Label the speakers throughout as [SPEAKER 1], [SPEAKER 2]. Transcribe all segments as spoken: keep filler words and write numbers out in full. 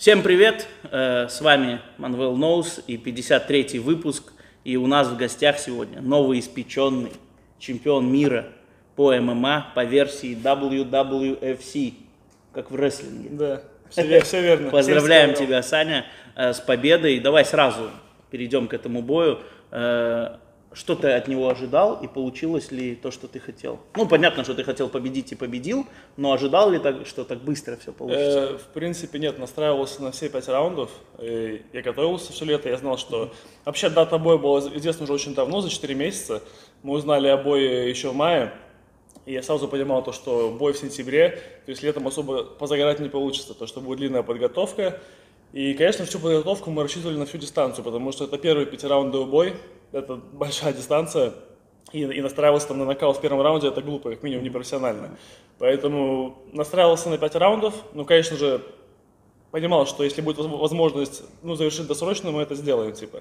[SPEAKER 1] Всем привет, с вами Manuel Knows и пятьдесят третий выпуск. И у нас в гостях сегодня новоиспеченный чемпион мира по эм эм а по версии дабл ю дабл ю эф си, как в рестлинге.
[SPEAKER 2] Да, все, все верно.
[SPEAKER 1] Поздравляем тебя, Саня, с победой. Давай сразу перейдем к этому бою. Что ты от него ожидал и получилось ли то, что ты хотел? Ну, понятно, что ты хотел победить и победил, но ожидал ли так, что так быстро все получится?
[SPEAKER 2] Э, в принципе, нет, настраивался на все пять раундов. И я готовился все лето, я знал, что... Вообще, дата боя была известна уже очень давно, за четыре месяца. Мы узнали о бое еще в мае. И я сразу понимал, то, что бой в сентябре, то есть летом особо позагорать не получится, то, что будет длинная подготовка. И, конечно, всю подготовку мы рассчитывали на всю дистанцию, потому что это первый пятираундовый бой, это большая дистанция, и, и настраивался там на нокаут в первом раунде, это глупо, как минимум непрофессионально. Поэтому настраивался на пять раундов, ну, конечно же, понимал, что если будет возможность ну, завершить досрочно, мы это сделаем, типа.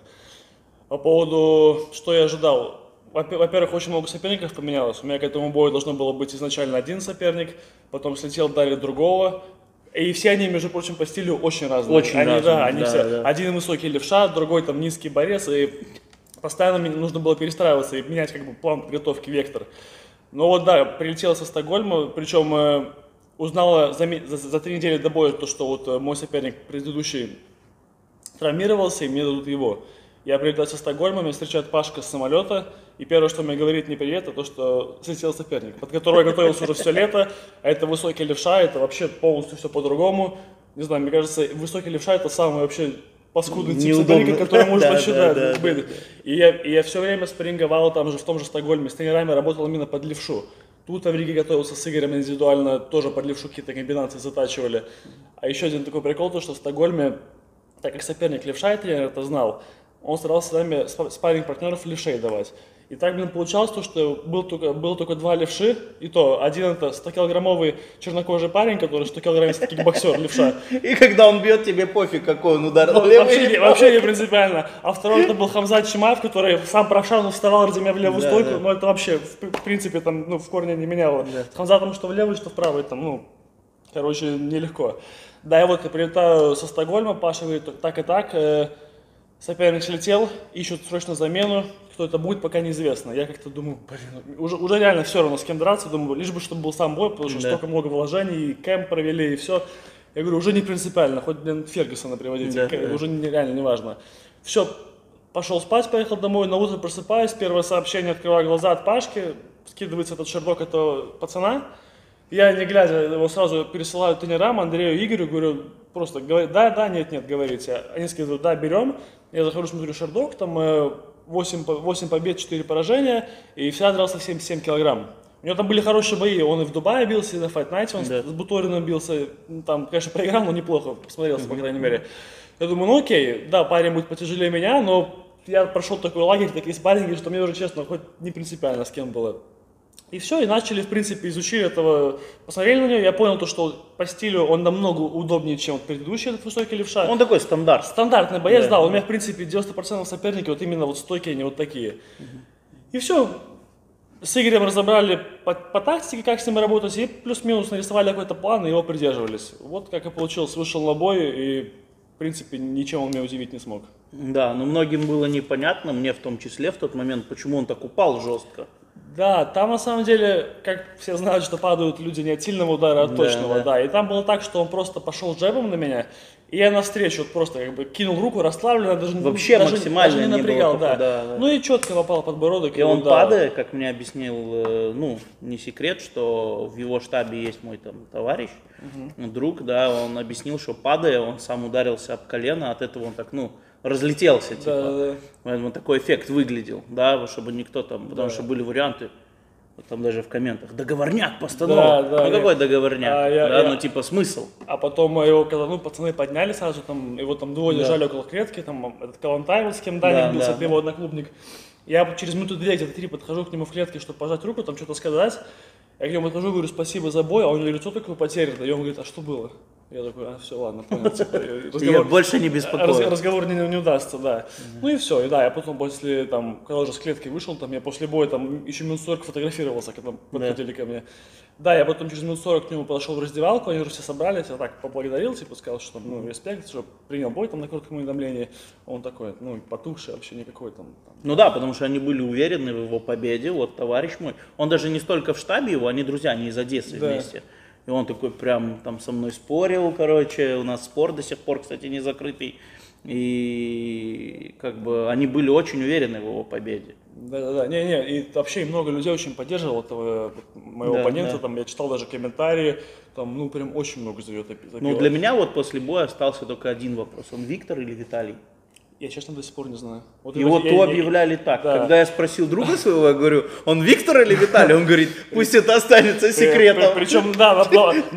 [SPEAKER 2] По поводу, что я ожидал. Во-первых, очень много соперников поменялось. У меня к этому бою должно было быть изначально один соперник, потом слетел, дали другого. И все они, между прочим, по стилю очень разные.
[SPEAKER 1] Очень
[SPEAKER 2] они,
[SPEAKER 1] разные,
[SPEAKER 2] да, они
[SPEAKER 1] да,
[SPEAKER 2] все,
[SPEAKER 1] да.
[SPEAKER 2] Один высокий левша, другой там низкий борец, и постоянно мне нужно было перестраиваться и менять как бы план подготовки, вектор. Но вот да, прилетела со Стокгольма, причем э, узнала за, за, за три недели до боя, то, что вот мой соперник предыдущий травмировался, и мне дадут его. Я прилетаю со Стокгольма, меня встречает Пашка с самолета, и первое, что мне говорит, не привет, а то, что слетел соперник, под которого я готовился уже все лето, а это высокий левша, это вообще полностью все по-другому. Не знаю, мне кажется, высокий левша это самый вообще паскудный тип соперника, который может вообще, да, быть. И я, и я все время спарринговал там же, в том же Стокгольме, с тренерами работал именно под левшу. Тут в Риге готовился с Игорем индивидуально, тоже под левшу какие-то комбинации затачивали. А еще один такой прикол, то, что в Стокгольме, так как соперник левша, и тренер это знал, он старался с нами спарринг-партнеров левшей давать. И так, блин, получалось то, что был только, было только два левши, и то один это стокилограммовый чернокожий парень, который сто килограммовый кикбоксер, левша.
[SPEAKER 1] И когда он бьет, тебе пофиг, какой он удар.
[SPEAKER 2] Ну, вообще, не, вообще не принципиально. А второй это был Хамзат Чимаев, который сам правша, но вставал ради меня в левую да, стойку, да. Но это вообще, в, в принципе, там, ну, в корне не меняло. Да. С Хамзатом что в левую, что в правую, там, ну, короче, нелегко. Да, я вот я прилетаю со Стокгольма, Паша говорит, так и так, э, соперник слетел, ищут срочно замену, кто это будет, пока неизвестно. Я как-то думаю, блин, уже, уже реально все равно с кем драться, думаю, лишь бы чтобы был сам бой, потому что да. Столько много вложений, и кэмп провели, и все. Я говорю, уже не принципиально, хоть, блин, Фергюсона приводите, да, да. Уже не, реально не важно. Все, пошел спать, поехал домой, на утро просыпаюсь, первое сообщение, открываю глаза от Пашки, скидывается этот шердок этого пацана. Я, не глядя, его сразу пересылаю тренерам, Андрею, Игорю, говорю, просто говорит, да, да, нет, нет, говорите. Они скидывают, да, берем. Я захожу, смотрю, шердок, там восемь, восемь побед, четыре поражения, и всегда дрался семьдесят семь килограмм. У него там были хорошие бои, он и в Дубае бился, и на Fight Night, он да. с Буториным бился, там, конечно, проиграл, но неплохо, посмотрелся, по крайней мере. Я думаю, ну окей, да, парень будет потяжелее меня, но я прошел такой лагерь, такие спарринги, что мне уже, честно, хоть не принципиально с кем было. И все, и начали, в принципе, изучили этого, посмотрели на него, я понял то, что по стилю он намного удобнее, чем предыдущий этот высокий левша.
[SPEAKER 1] Он такой стандарт.
[SPEAKER 2] Стандартный боец, да, да. У меня, в принципе, девяносто процентов соперники вот именно вот стойкие, они вот такие. Угу. И все, с Игорем разобрали по, по тактике, как с ним работать, и плюс-минус нарисовали какой-то план, и его придерживались. Вот как и получилось, вышел на бой, и, в принципе, ничем он меня удивить не смог.
[SPEAKER 1] Да, но многим было непонятно, мне в том числе в тот момент, почему он так упал жестко.
[SPEAKER 2] Да, там на самом деле, как все знают, что падают люди не от сильного удара, а от
[SPEAKER 1] да,
[SPEAKER 2] точного,
[SPEAKER 1] да.
[SPEAKER 2] да. И там было так, что он просто пошел джебом на меня, и я навстречу вот просто как бы кинул руку расслабленно, даже,
[SPEAKER 1] вообще
[SPEAKER 2] даже,
[SPEAKER 1] максимально
[SPEAKER 2] даже не напрягал,
[SPEAKER 1] не было,
[SPEAKER 2] да.
[SPEAKER 1] да, да.
[SPEAKER 2] Ну и четко попал подбородок.
[SPEAKER 1] И он падая, как мне объяснил, ну, не секрет, что в его штабе есть мой там товарищ, угу. друг, да, он объяснил, что падая, он сам ударился об колено, от этого он так, ну, разлетелся, типа. Да, да. Поэтому такой эффект выглядел, да, чтобы никто там, потому да. что были варианты. Вот там даже в комментах, договорняк постановок. Да, да, ну какой я, договорняк? А, я, да, я, ну типа смысл.
[SPEAKER 2] А потом его, когда ну, пацаны подняли сразу, там, его там двое да. лежали около клетки, там этот Калантай, вот, с кем Даня да, бился, да, его одноклубник. Я через минуту две, где-то три подхожу к нему в клетке, чтобы пожать руку, там что-то сказать. Я к нему подхожу, говорю, спасибо за бой, а у него лицо такое потерянное. И он говорит, а что было? Я такой, а, все, ладно, понял. Типа,
[SPEAKER 1] разговор, я больше не беспокоюсь.
[SPEAKER 2] Раз, разговор не, не удастся, да. Mm-hmm. Ну и все, и да, я потом после, там, когда уже с клетки вышел, там, я после боя, там, еще минут сорок фотографировался, когда подходили yeah. ко мне. Да, я потом через минут сорок к нему подошел в раздевалку, они уже все собрались, я так поблагодарил, типа, сказал, что, ну, респект, что принял бой там на коротком уведомлении. Он такой, ну, потухший вообще никакой там, там.
[SPEAKER 1] Ну да, потому что они были уверены в его победе, вот товарищ мой. Он даже не столько в штабе его, они друзья, они из Одессы да. вместе. И он такой прям там со мной спорил, короче, у нас спор до сих пор, кстати, не закрытый. И как бы они были очень уверены в его победе.
[SPEAKER 2] Да-да-да, не-не, и вообще много людей очень поддерживало этого моего да, оппонента, да. Там я читал даже комментарии, там, ну, прям очень много зовет.
[SPEAKER 1] Ну, для меня вот после боя остался только один вопрос, он Виктор или Виталий?
[SPEAKER 2] Я, честно, до сих пор не знаю.
[SPEAKER 1] Вот Его я, то я, объявляли я, так. Да. Когда я спросил друга своего, я говорю, он Виктор или Виталий? Он говорит, пусть это останется секретом.
[SPEAKER 2] Причем, да,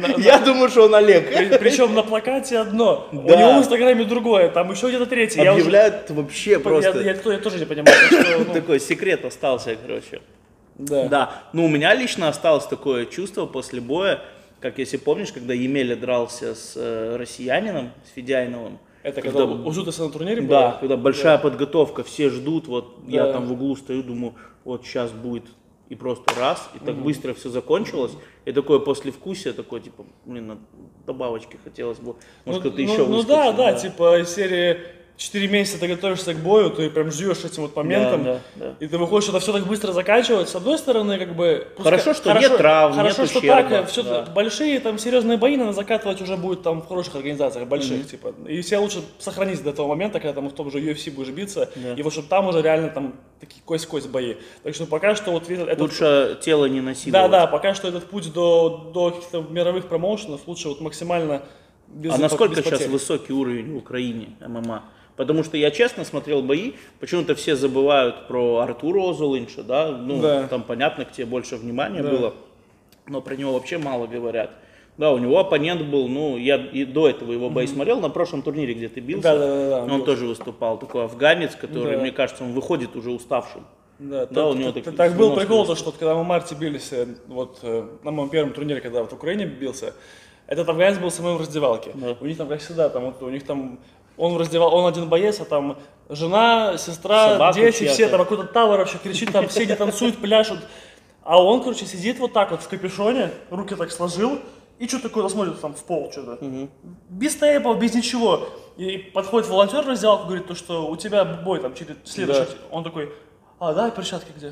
[SPEAKER 1] я думаю, что он Олег.
[SPEAKER 2] Причем на плакате одно, у него в Инстаграме другое, там еще где-то третье.
[SPEAKER 1] Объявляют вообще просто.
[SPEAKER 2] Я тоже не понимаю.
[SPEAKER 1] Такой секрет остался, короче. Да. Да. Ну, у меня лично осталось такое чувство после боя, как если помнишь, когда Емеля дрался с россиянином, с Федяиновым.
[SPEAKER 2] Это когда, когда у Зутаса на турнире было?
[SPEAKER 1] Да, когда большая да. подготовка, все ждут, вот да. я там в углу стою, думаю, вот сейчас будет, и просто раз, и так угу. быстро все закончилось, и такое послевкусие, такое, типа, блин, добавочки хотелось бы, может,
[SPEAKER 2] ну,
[SPEAKER 1] кто-то
[SPEAKER 2] ну,
[SPEAKER 1] еще
[SPEAKER 2] ну,
[SPEAKER 1] выскочил.
[SPEAKER 2] Ну да, да, да, типа из серии четыре месяца ты готовишься к бою, ты прям ждешь этим вот моментом,
[SPEAKER 1] да, да, да.
[SPEAKER 2] и ты выходишь, это все так быстро заканчивается. С одной стороны, как бы...
[SPEAKER 1] Хорошо, что хорошо, нет травм,
[SPEAKER 2] хорошо,
[SPEAKER 1] нет
[SPEAKER 2] что
[SPEAKER 1] ущерба,
[SPEAKER 2] так, все
[SPEAKER 1] да.
[SPEAKER 2] большие, там, серьезные бои надо закатывать уже будет там в хороших организациях, больших, mm-hmm. типа. И себя лучше сохранить до того момента, когда там в том же ю эф си будешь биться, да. и вот чтобы там уже реально там такие кость-кость бои. Так что пока что вот... Этот...
[SPEAKER 1] Лучше тело не насиловать.
[SPEAKER 2] Да, да, пока что этот путь до, до каких-то мировых промоушенов лучше вот максимально без
[SPEAKER 1] А насколько
[SPEAKER 2] без
[SPEAKER 1] сейчас высокий уровень в Украине эм эм а? Потому что я честно смотрел бои, почему-то все забывают про Артура Озолинша, да, ну, да. там понятно, к тебе больше внимания да. было, но про него вообще мало говорят. Да, у него оппонент был, ну, я и до этого его бои mm-hmm. смотрел, на прошлом турнире, где ты бился, да, да, да, да, он, он тоже выступал, такой афганец, который, да. мне кажется, он выходит уже уставшим.
[SPEAKER 2] Да, да так, у него так, так был прикол, то, что когда мы в марте бились, вот на моем первом турнире, когда вот в Украине бился, этот афганец был со мной в раздевалке, да. у них там, как всегда, там, вот, у них там... Он раздевал, он один боец, а там жена, сестра, собака дети, чья-то. Все там какой-то тавр вообще кричит, там все не танцуют, пляшут. А он, короче, сидит вот так вот в капюшоне, руки так сложил, и что такое смотрит там в пол что-то. Угу. Без тейпов, без ничего. И подходит волонтер в раздевалку, говорит, то, что у тебя бой там через следующий. Да. Он такой, а, да, перчатки где?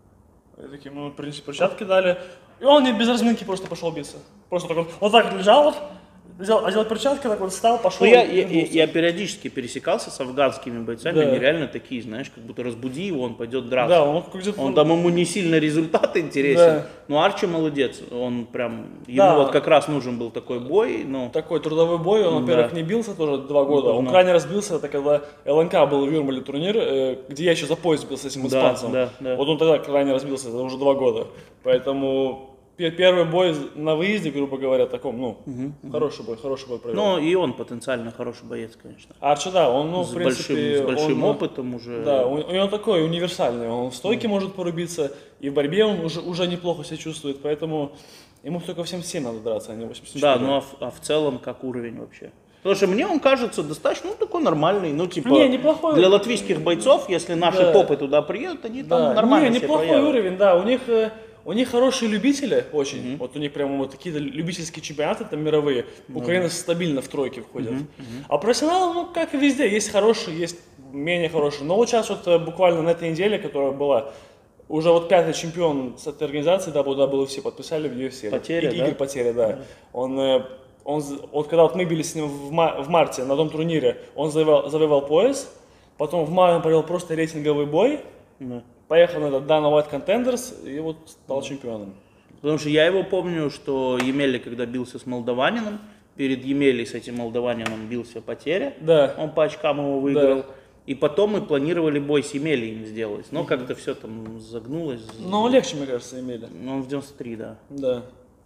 [SPEAKER 2] И такие, ну, принесли перчатки дали. И он мне без разминки просто пошел биться. Просто так вот, вот так вот лежал вот. Взял, одел перчатки, так вот встал, пошел.
[SPEAKER 1] Ну, я, я, я периодически пересекался с афганскими бойцами, да. они реально такие, знаешь, как будто разбуди его, он пойдет драться.
[SPEAKER 2] Да, он,
[SPEAKER 1] он там ему не сильно результат интересен. Да. Но Арчи молодец, он прям, ему да. вот как раз нужен был такой бой. Но...
[SPEAKER 2] Такой трудовой бой, он, во-первых, да. не бился тоже два года. Он крайне разбился, это когда эл эн ка был в Юрмале турнир, где я еще за пояс бился с этим испанцем. Да, да, да. Вот он тогда крайне разбился, это уже два года. Поэтому... Первый бой на выезде, грубо говоря, таком, ну, угу, хороший угу. бой, хороший бой провел.
[SPEAKER 1] Ну, и он потенциально хороший боец, конечно.
[SPEAKER 2] Арчи, да, он, ну,
[SPEAKER 1] с
[SPEAKER 2] в принципе...
[SPEAKER 1] Большим, с большим
[SPEAKER 2] он,
[SPEAKER 1] опытом уже.
[SPEAKER 2] Да, у, у него такой универсальный, он в стойке mm. может порубиться, и в борьбе он уже, уже неплохо себя чувствует, поэтому ему только всем семь надо драться, а не восемьдесят четыре.
[SPEAKER 1] Да, ну, а в, а в целом, как уровень вообще? Потому что мне он кажется достаточно, ну, такой нормальный, ну, типа,
[SPEAKER 2] не, неплохой.
[SPEAKER 1] Для латвийских бойцов, если наши да. попы туда приедут, они да. там нормально
[SPEAKER 2] не,
[SPEAKER 1] себя
[SPEAKER 2] неплохой
[SPEAKER 1] проявят.
[SPEAKER 2] уровень, да, у них... У них хорошие любители очень, mm-hmm. вот у них прям вот такие любительские чемпионаты там мировые, mm-hmm. Украина стабильно в тройке входит. Mm-hmm. Mm-hmm. А профессионалы, ну как и везде, есть хорошие, есть менее хорошие. Но вот сейчас вот буквально на этой неделе, которая была, уже вот пятый чемпион с этой организации дабл ю дабл ю эф си подписали в ю эф си.
[SPEAKER 1] Потеря,
[SPEAKER 2] и,
[SPEAKER 1] да?
[SPEAKER 2] Игорь Потеря, да. Mm-hmm. Он, он, вот когда вот мы бились с ним в, ма- в марте на том турнире, он завоевал, завоевал пояс, потом в мае он провел просто рейтинговый бой. Mm-hmm. Поехал на этот Dana White Contenders и вот стал чемпионом.
[SPEAKER 1] Потому что я его помню, что Емеля, когда бился с молдаванином, перед Емелей с этим молдаванином бился Потеря,
[SPEAKER 2] да.
[SPEAKER 1] он по очкам его выиграл.
[SPEAKER 2] Да.
[SPEAKER 1] И потом мы планировали бой с Емелей сделать, но mm-hmm. как-то все там загнулось.
[SPEAKER 2] Ну, легче, мне кажется, Емеля.
[SPEAKER 1] Ну, он в девяносто три, да.
[SPEAKER 2] Да.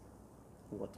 [SPEAKER 1] Вот.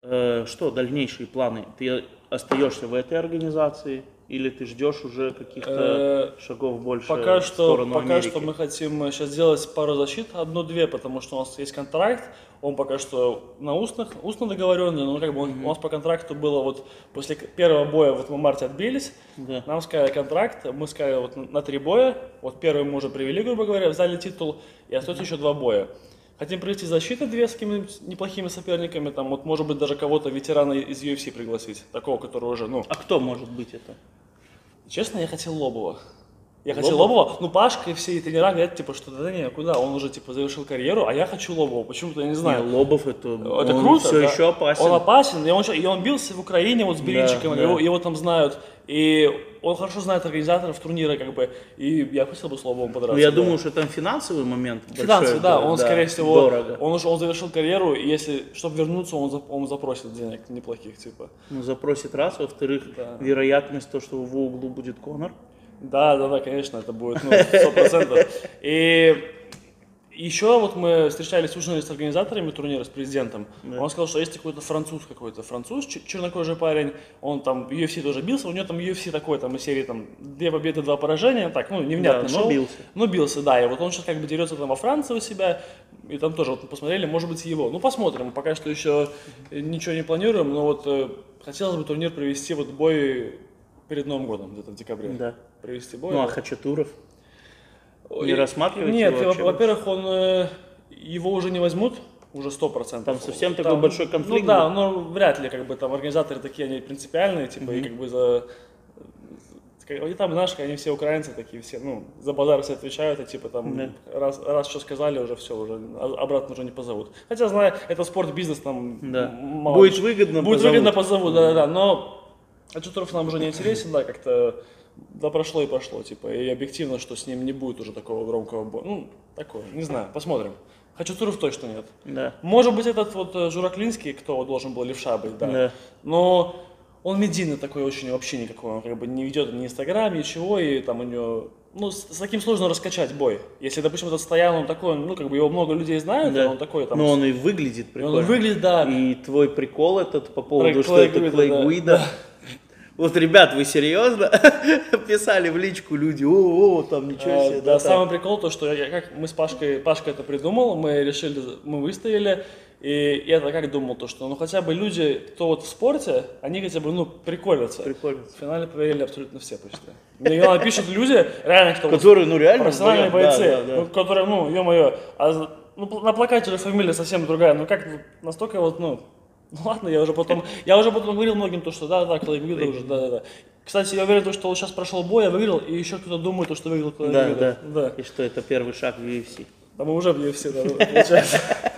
[SPEAKER 1] Э, что дальнейшие планы? Ты остаешься в этой организации или ты ждешь уже каких-то шагов больше
[SPEAKER 2] пока
[SPEAKER 1] в
[SPEAKER 2] что,
[SPEAKER 1] сторону
[SPEAKER 2] пока
[SPEAKER 1] Америки?
[SPEAKER 2] что мы хотим сейчас сделать пару защит, одну-две, потому что у нас есть контракт, он пока что на устных, устно договоренный, но как бы он, mm-hmm. у нас по контракту было вот после первого боя, вот мы в марте отбились,
[SPEAKER 1] да.
[SPEAKER 2] нам сказали контракт, мы сказали вот на три боя, вот первый мы уже привели, грубо говоря, взяли титул, и остается еще два боя. Хотим провести защиты две с какими-нибудь неплохими соперниками, там вот может быть даже кого-то ветерана из ю эф си пригласить, такого, который уже, ну...
[SPEAKER 1] А кто может быть это?
[SPEAKER 2] Честно, я хотел Лобова. Я хотел Лобова, ну Пашка и все тренера говорят, типа, что да не, куда, он уже типа завершил карьеру, а я хочу Лобова, почему-то я не знаю.
[SPEAKER 1] Не, Лобов это,
[SPEAKER 2] это
[SPEAKER 1] он
[SPEAKER 2] круто,
[SPEAKER 1] все
[SPEAKER 2] да?
[SPEAKER 1] еще опасен.
[SPEAKER 2] Он опасен, и он, и он бился в Украине вот с Беринчиком,
[SPEAKER 1] да,
[SPEAKER 2] его,
[SPEAKER 1] да.
[SPEAKER 2] его там знают, и он хорошо знает организаторов турнира, как бы, и я хотел бы с Лобовым подраться.
[SPEAKER 1] Ну я
[SPEAKER 2] да.
[SPEAKER 1] думаю, что там финансовый момент.
[SPEAKER 2] Финансовый, да, он
[SPEAKER 1] да,
[SPEAKER 2] скорее всего,
[SPEAKER 1] дорого.
[SPEAKER 2] он уже он завершил карьеру, и если, чтобы вернуться, он, он запросит денег неплохих, типа.
[SPEAKER 1] Ну запросит раз, во-вторых,
[SPEAKER 2] да.
[SPEAKER 1] вероятность то, что в углу будет Конор.
[SPEAKER 2] Да, да, да, конечно, это будет, ну, сто процентов. И еще вот мы встречались, ужинали с организаторами турнира, с президентом. Да. Он сказал, что есть какой-то француз какой-то, француз, чернокожий парень, он там в ю эф си тоже бился, у него там ю эф си такой, там из серии там две победы, два поражения, так, ну, невнятно
[SPEAKER 1] да,
[SPEAKER 2] шоу.
[SPEAKER 1] Но бился.
[SPEAKER 2] Ну, бился, да, и вот он сейчас как бы дерется там во Франции у себя, и там тоже вот мы посмотрели, может быть, его. Ну, посмотрим, пока что еще ничего не планируем, но вот э, хотелось бы турнир провести, вот бой перед Новым годом, где-то в декабре.
[SPEAKER 1] Да.
[SPEAKER 2] Провести бой.
[SPEAKER 1] Ну, а Хачатуров? Не рассматриваете
[SPEAKER 2] Нет,
[SPEAKER 1] его вообще?
[SPEAKER 2] во-первых, он, его уже не возьмут, уже сто процентов.
[SPEAKER 1] Там совсем
[SPEAKER 2] там,
[SPEAKER 1] такой большой конфликт?
[SPEAKER 2] Ну да, но вряд ли, как бы, там организаторы такие, они принципиальные, типа, mm-hmm. и как бы за... И там, знаешь, они все украинцы такие, все, ну, за базар все отвечают, и типа там, mm-hmm. раз, раз что сказали, уже все, уже обратно уже не позовут. Хотя, знаю, это спорт-бизнес, там,
[SPEAKER 1] да.
[SPEAKER 2] мало...
[SPEAKER 1] Будет выгодно
[SPEAKER 2] Будет
[SPEAKER 1] позовут.
[SPEAKER 2] выгодно позовут, да-да-да, но Хачатуров нам уже не интересен, да, как-то... Да прошло и прошло, типа, и объективно, что с ним не будет уже такого громкого боя. Ну, такое, не знаю, посмотрим. Хачатуров точно нет.
[SPEAKER 1] Да.
[SPEAKER 2] Может быть, этот вот Жураклинский, кто должен был левша быть, да.
[SPEAKER 1] да.
[SPEAKER 2] Но он медийный такой очень, вообще никакой, он как бы не ведет ни Инстаграм, ничего, и там у него... Ну, с, с таким сложно раскачать бой. Если, допустим, этот Стоян, он такой, ну, как бы его много людей знают,
[SPEAKER 1] да.
[SPEAKER 2] он такой там...
[SPEAKER 1] Но он и выглядит прикольно.
[SPEAKER 2] Он выглядит, да.
[SPEAKER 1] И твой прикол этот по поводу,
[SPEAKER 2] Клей,
[SPEAKER 1] что
[SPEAKER 2] Клей
[SPEAKER 1] это
[SPEAKER 2] Гуида,
[SPEAKER 1] Клей
[SPEAKER 2] да.
[SPEAKER 1] Гуида. Да. Вот, ребят, вы серьезно? Писали в личку люди, о, там ничего себе.
[SPEAKER 2] А, да, да, самый прикол то, что я, как мы с Пашкой, Пашка это придумал, мы решили, мы выстояли, и я как думал, то, что ну хотя бы люди, кто вот в спорте, они хотя бы, ну, прикольятся.
[SPEAKER 1] Прикольно.
[SPEAKER 2] В финале поверили абсолютно все почти. Мне главное, пишут люди, реально, кто
[SPEAKER 1] которые, ну, реально
[SPEAKER 2] профессиональные
[SPEAKER 1] вдвоем,
[SPEAKER 2] бойцы,
[SPEAKER 1] да, да, да.
[SPEAKER 2] Ну, которые, ну, ё-моё, а ну, на плакате же фамилия совсем другая, ну как настолько вот, ну, ну ладно, я уже потом, я уже потом говорил многим то, что да, да, Клей Гуида уже, да, да, да. Кстати, я уверен, что он сейчас прошел бой, я выиграл, и еще кто-то думает, что выиграл Клей
[SPEAKER 1] да,
[SPEAKER 2] Гуида.
[SPEAKER 1] Да, да. И что это первый шаг в ю эф си.
[SPEAKER 2] Да мы уже в ю эф си, да, получается.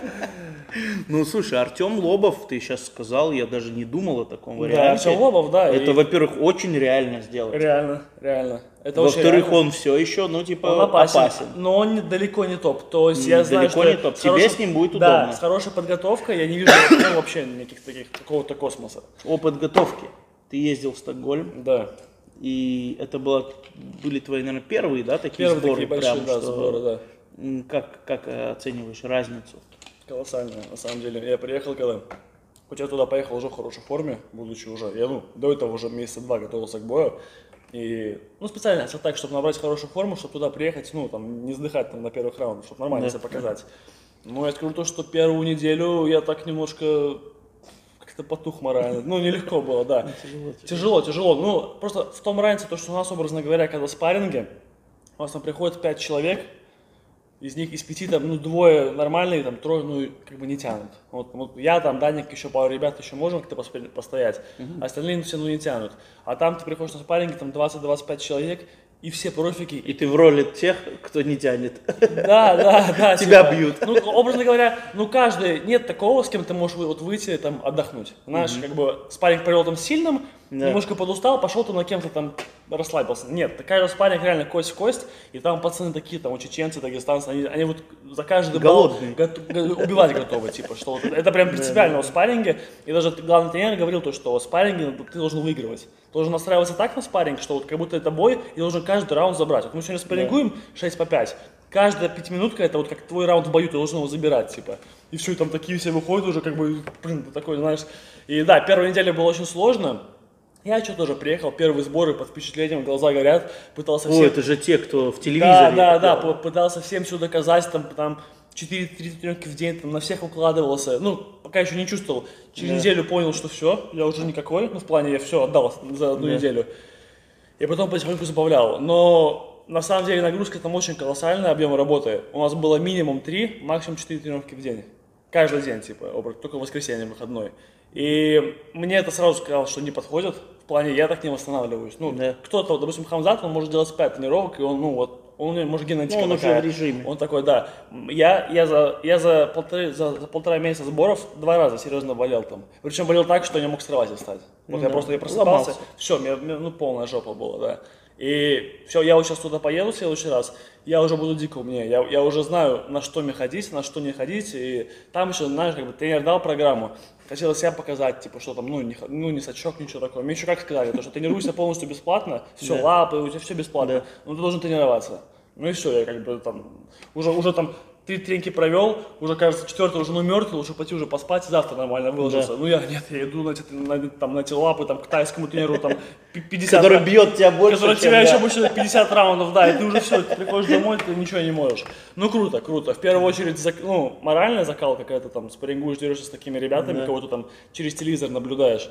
[SPEAKER 1] Ну, слушай, Артем Лобов, ты сейчас сказал, я даже не думал о таком варианте.
[SPEAKER 2] Да, Артем Лобов, да.
[SPEAKER 1] Это,
[SPEAKER 2] и...
[SPEAKER 1] во-первых, очень реально сделать.
[SPEAKER 2] Реально, реально.
[SPEAKER 1] Во-вторых, он все еще, ну, типа,
[SPEAKER 2] он опасен,
[SPEAKER 1] опасен.
[SPEAKER 2] Но он не, далеко не топ. То есть я знаю,
[SPEAKER 1] далеко
[SPEAKER 2] что
[SPEAKER 1] не топ.
[SPEAKER 2] с
[SPEAKER 1] Тебе
[SPEAKER 2] хорошей...
[SPEAKER 1] с ним будет
[SPEAKER 2] да,
[SPEAKER 1] удобно.
[SPEAKER 2] с хорошей подготовкой я не вижу ну, вообще никаких таких, какого-то космоса.
[SPEAKER 1] О подготовке. Ты ездил в Стокгольм.
[SPEAKER 2] Да.
[SPEAKER 1] И это было, были твои, наверное, первые, да, такие
[SPEAKER 2] первые
[SPEAKER 1] сборы?
[SPEAKER 2] Такие большие,
[SPEAKER 1] прям,
[SPEAKER 2] да,
[SPEAKER 1] что...
[SPEAKER 2] сборы, да.
[SPEAKER 1] Как, как оцениваешь разницу?
[SPEAKER 2] Колоссальная, на самом деле. Я приехал когда, хоть я туда поехал уже в хорошей форме, будучи уже, я ну, до этого уже месяца два готовился к бою. И, ну, специально это так, чтобы набрать хорошую форму, чтобы туда приехать, ну, там, не сдыхать там на первых раундах, чтобы нормально себя показать. Но я скажу то, что первую неделю я так немножко как-то потух морально. Ну, нелегко было, да.
[SPEAKER 1] Тяжело,
[SPEAKER 2] тяжело, тяжело. Ну, просто в том разница, то, что у нас, образно говоря, когда спарринги, у нас там приходит пять человек, из них из пяти там, ну, двое нормальные, там, трое, ну, как бы не тянут. Вот, вот я там, Даник, еще пару ребят еще можем как-то постоять, uh-huh. а остальные все, ну, не тянут. А там ты приходишь на спарринги, там двадцать-двадцать пять человек, и все профики.
[SPEAKER 1] И ты в роли тех, кто не тянет.
[SPEAKER 2] Да, да, да.
[SPEAKER 1] Тебя
[SPEAKER 2] типа,
[SPEAKER 1] бьют.
[SPEAKER 2] Ну, образно говоря, ну, каждый, нет такого, с кем ты можешь вот выйти, там, отдохнуть. Знаешь, uh-huh. как бы спарринг провел там сильным, да. немножко подустал, пошел ты на кем-то там расслабился. Нет, такая же спарринг реально кость в кость, и там пацаны такие, там, чеченцы, дагестанцы, они, они вот за каждый балл го- убивать готовы, типа, что вот это прям принципиально в спарринге, и даже главный тренер говорил то, что в спарринге ты должен выигрывать. Ты должен настраиваться так на спарринг, что вот как будто это бой, и должен каждый раунд забрать. Вот мы сегодня спаррингуем шесть по пять, каждая пятиминутка это вот как твой раунд в бою, ты должен его забирать, типа. И все, и там такие все выходят уже, как бы, блин, ты такой, знаешь. И да, первая неделя была очень сложно. Я что тоже приехал, первые сборы под впечатлением, глаза горят, пытался всем...
[SPEAKER 1] О, это же те, кто в телевизоре.
[SPEAKER 2] Да, да, да, пытался всем все доказать, там, там четыре-три тренировки в день, там, на всех укладывался. Ну, пока еще не чувствовал. Через да. неделю понял, что все, я уже никакой, ну, в плане я все отдал за одну да. неделю. И потом потихоньку забавлял. Но на самом деле нагрузка там очень колоссальная, объем работы. У нас было минимум три, максимум четыре тренировки в день. Каждый день, типа, только в воскресенье, выходной. И мне это сразу сказал, что не подходит. В плане, я так не восстанавливаюсь. Ну, да. кто-то, допустим, Хамзат, он может делать пять тренировок, и он, ну, вот, он, может, генетика
[SPEAKER 1] ну, он
[SPEAKER 2] такая.
[SPEAKER 1] уже в режиме.
[SPEAKER 2] Он такой, да. Я, я, за, я за, полторы, за, за полтора месяца сборов два раза серьезно болел там. Причем болел так, что я не мог с кровати встать. Вот ну, я да. просто я просыпался, Ломался. все, мне, мне, ну, полная жопа была, да. И все, я вот сейчас туда поеду в следующий раз, я уже буду дико умнее, я, я уже знаю, на что мне ходить, на что не ходить, и там еще, знаешь, как бы тренер дал программу, хотел себя показать, типа, что там, ну, не, ну, не сачок, ничего такого. Мне еще как сказали, то, что тренируйся полностью бесплатно, все, да. лапы, у тебя все бесплатно, да. но ты должен тренироваться. Ну и все, я как бы там, уже, уже там три тренинги провел, уже, кажется, четвертый уже ну мертвый, лучше пойти уже поспать, завтра нормально выложился. Да. Ну я, нет, я иду на эти, на, там, на эти лапы, там, к тайскому тренеру, там, пятьдесят...
[SPEAKER 1] Который бьет тебя больше,
[SPEAKER 2] Который тебя еще больше пятьдесят раундов, да, и ты уже все, ты приходишь домой, ты ничего не можешь. Ну круто, круто. В первую очередь, ну, моральная закалка какая-то там, спаррингуешь, дерешься с такими ребятами, да. кого ты там через телевизор наблюдаешь.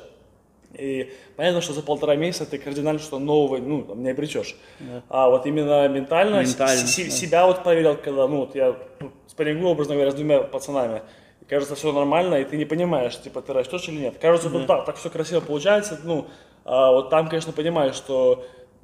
[SPEAKER 2] И понятно, что за полтора месяца ты кардинально что-то нового, ну, там, не обретешь. Да. А вот именно ментально, ментально с- да. себя вот проверил, когда, ну, вот я ну, спаррингую, образно говоря, с двумя пацанами. И кажется, все нормально, и ты не понимаешь, типа, ты растешь или нет. Кажется, да. ну, так, так все красиво получается, ну, а вот там, конечно, понимаешь, что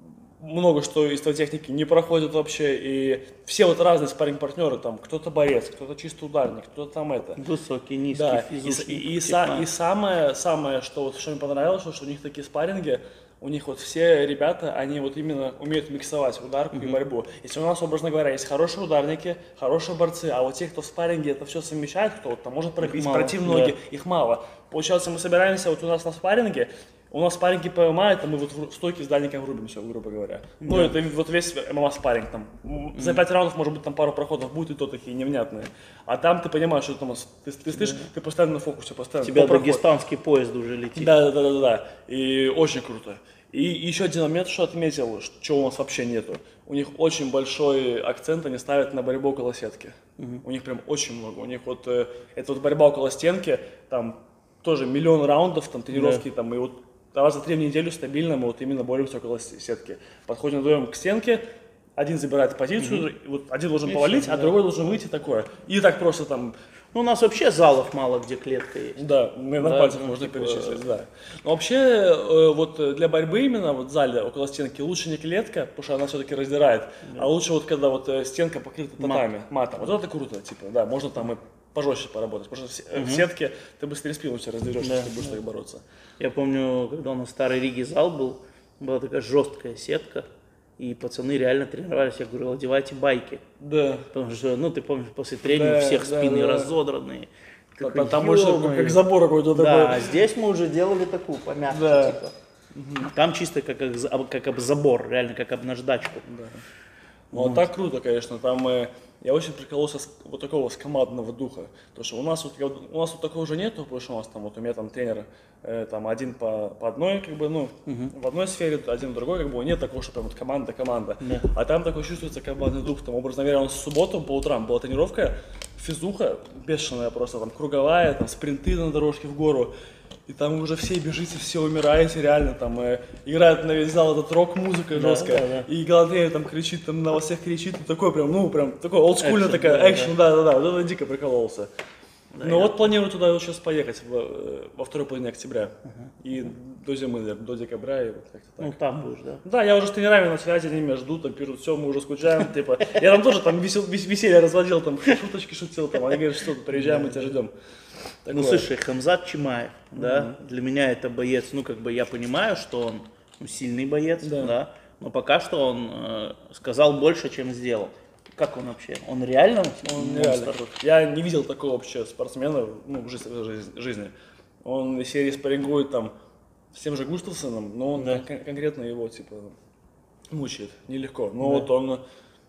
[SPEAKER 2] много что из твоей техники не проходит вообще, и все вот разные спарринг-партнеры, там, кто-то борец, кто-то чисто ударник, кто-то там это.
[SPEAKER 1] Высокий, низкий,
[SPEAKER 2] да.
[SPEAKER 1] физический.
[SPEAKER 2] И, и, и, и, и самое, самое, что, вот, что мне понравилось, что у них такие спарринги, у них вот все ребята, они вот именно умеют миксовать ударку mm-hmm. и борьбу. Если у нас, образно говоря, есть хорошие ударники, хорошие борцы, а вот те, кто в спарринге это все совмещает, кто вот там может пробить, пройти в ноги, да. их мало. Получается, мы собираемся вот у нас на спарринге, у нас спарринги по эм эм а, это мы вот в стойке с дальником рубимся, грубо говоря. Да. Ну, это вот весь эм эм а спарринг там. Mm-hmm. За пять раундов, может быть, там пару проходов будет, и то такие невнятные. А там ты понимаешь, что там, ты, ты слышишь, mm-hmm. ты постоянно на фокусе, постоянно.
[SPEAKER 1] У тебя дагестанский поезд уже летит.
[SPEAKER 2] Да, да, да, да, да. И очень круто. И еще один момент, что отметил, чего у нас вообще нету. У них очень большой акцент они ставят на борьбу около сетки. Mm-hmm. У них прям очень много. У них вот, э, это вот борьба около стенки, там тоже миллион раундов, там тренировки, yeah. там и вот раза три в неделю стабильно мы вот именно боремся около сетки. Подходим вдвоем к стенке, один забирает позицию, mm-hmm. вот один должен и повалить, все, а да. другой должен выйти такое. И так просто там...
[SPEAKER 1] Ну, у нас вообще залов мало, где клетка есть.
[SPEAKER 2] Да, мы на да, пальцах ну, можно типа... перечислить, да. Но вообще, э, вот для борьбы именно вот в зале около стенки лучше не клетка, потому что она все-таки раздирает, да. а лучше вот когда вот стенка покрыта татами, Мат. матом. Вот это круто, типа, да, можно там и пожестче поработать, потому что в, угу. в сетке ты быстрее спину все раздерешь, да. если ты будешь так бороться.
[SPEAKER 1] Я помню, когда у нас в Старой Риге зал был, была такая жесткая сетка, и пацаны реально тренировались, я говорю, одевайте байки.
[SPEAKER 2] Да.
[SPEAKER 1] Потому что, ну, ты помнишь, после тренинга у всех да, спины да. разодранные.
[SPEAKER 2] Такой, там больше как забор какой-то
[SPEAKER 1] да,
[SPEAKER 2] такой.
[SPEAKER 1] Да, а здесь мы уже делали такую, помягче, да. типа. Угу. Там чисто как, как об забор, реально как об наждачку. Да.
[SPEAKER 2] Ну, вот. Так круто, конечно, там э, я очень прикололся с вот такого с командного духа, потому что у нас вот, у нас вот такого уже нету, потому что у нас там вот у меня там тренер, э, там один по, по одной, как бы, ну, uh-huh. в одной сфере, один в другой, как бы, нет такого, что прям вот команда-команда, yeah. а там такой чувствуется командный дух, там, образно говоря, у нас в субботу по утрам была тренировка, физуха бешеная просто, там, круговая, там, спринты на дорожке в гору. И там уже все бежите, все умираете, реально, там, э, играет на весь зал этот рок-музыка да, жесткая, да, да. и главный там кричит, там, на всех кричит, и такой прям, ну, прям, такой олдскульный такая, экшен, да-да-да, вот это дико прикололся. Да, ну вот планирую туда вот сейчас поехать в, во второй половине октября, uh-huh. и до зимы, до декабря, и вот как-то так.
[SPEAKER 1] Ну там будешь, да?
[SPEAKER 2] Да, я уже с тренерами на связи, они меня ждут, там пишут, все, мы уже скучаем, типа, я там тоже там весел, веселье разводил, там, шуточки шутил, там, они говорят, что, приезжаем, мы тебя ждем.
[SPEAKER 1] Такое. Ну, слушай, Хамзат Чимаев, да, mm-hmm. для меня это боец, ну, как бы я понимаю, что он ну, сильный боец, да. да, но пока что он э, сказал больше, чем сделал. Как он вообще? Он реально
[SPEAKER 2] он реально. Я не видел такого вообще спортсмена ну, в жизни. Он из серии спаррингует там с тем же Густавсоном, но он да. кон- конкретно его, типа, мучает, нелегко. Но да. вот он...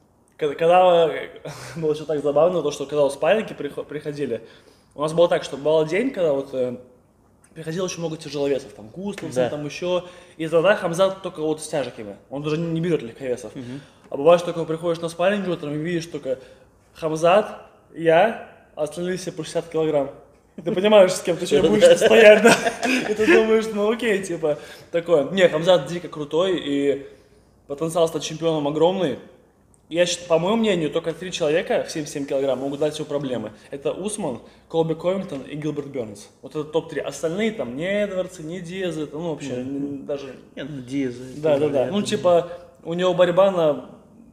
[SPEAKER 2] когда, когда было еще так забавно, то, что когда вот спарринги приходили, у нас было так, что был день, когда вот э, приходило очень много тяжеловесов, там Густавсон, да. там еще, и тогда Хамзат только вот с тяжиками, он даже не берет легковесов. Угу. А бывает, что только приходишь на спарринг утром и видишь только Хамзат, я, а остальные все по шестьдесят килограмм. Ты понимаешь, с кем ты еще будешь стоять, да? И ты думаешь, ну окей, типа, такое. Не, Хамзат дико крутой, и потенциал стать чемпионом огромный. Я считаю, по моему мнению, только три человека в семьдесят семь килограмм могут дать все проблемы. Это Усман, Колби Ковингтон и Гилберт Бернс. Вот это топ три. Остальные там не Эдвардсы, не Диазы, это, ну вообще mm-hmm. даже...
[SPEAKER 1] Нет, ну Диазы.
[SPEAKER 2] Да, да, да. Ну типа, у него борьба на...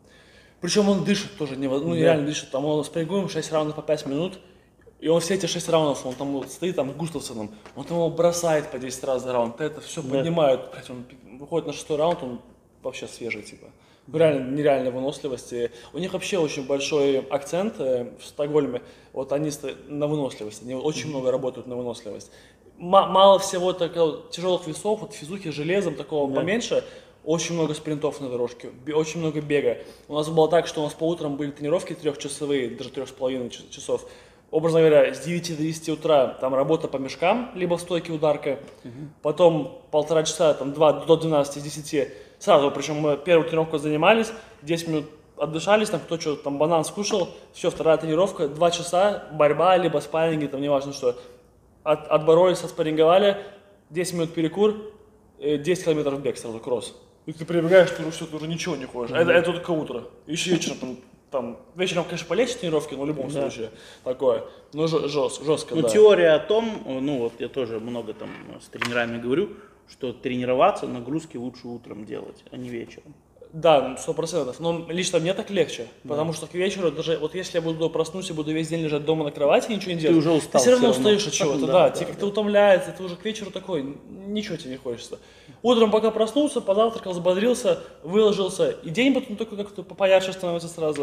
[SPEAKER 2] Причем он дышит тоже, не... ну yeah. реально дышит. Там он с прыгуем шесть раундов по пять минут. И он все эти шесть раундов, он там вот стоит там с Густавсоном, он там его бросает по десять раз за раунд, это все да. поднимают, он выходит на шестой раунд, он вообще свежий, типа. Реально нереальная выносливость. И у них вообще очень большой акцент в Стокгольме, вот они на выносливость, они очень mm-hmm. много работают на выносливость. М- мало всего такого тяжелых весов, вот физухи железом такого да. поменьше, очень много спринтов на дорожке, очень много бега. У нас было так, что у нас по утрам были тренировки трехчасовые, даже трех с половиной часов. Образно говоря, с девяти до десяти утра там работа по мешкам, либо в стойке ударка, угу. потом полтора часа, там два до двенадцати, с десяти, сразу, причем мы первую тренировку занимались, десять минут отдышались, там кто что, там банан скушал, все, вторая тренировка, два часа, борьба, либо спарринги, там неважно что, От, отборолись, отспарринговали, десять минут перекур, десять километров бег сразу, кросс. И ты прибегаешь, ты уже, все, ты уже ничего не ходишь, угу. это, это только утро, еще вечером там. Там, вечером, конечно, полегче тренировки, но в любом да. случае такое, ну жест, жестко,
[SPEAKER 1] ну,
[SPEAKER 2] да.
[SPEAKER 1] Теория о том, ну вот я тоже много там с тренерами говорю, что тренироваться, нагрузки лучше утром делать, а не вечером.
[SPEAKER 2] Да, сто процентов, но лично мне так легче, да. потому что к вечеру, даже вот если я буду проснусь и буду весь день лежать дома на кровати и ничего не делать,
[SPEAKER 1] ты уже устал,
[SPEAKER 2] ты все равно
[SPEAKER 1] все равно
[SPEAKER 2] устаешь от чего-то, да,
[SPEAKER 1] да,
[SPEAKER 2] да, тебе
[SPEAKER 1] да,
[SPEAKER 2] как-то
[SPEAKER 1] да.
[SPEAKER 2] утомляется, ты уже к вечеру такой, ничего тебе не хочется. Утром пока проснулся, позавтракал, взбодрился, выложился, и день потом такой как-то поярче становится сразу.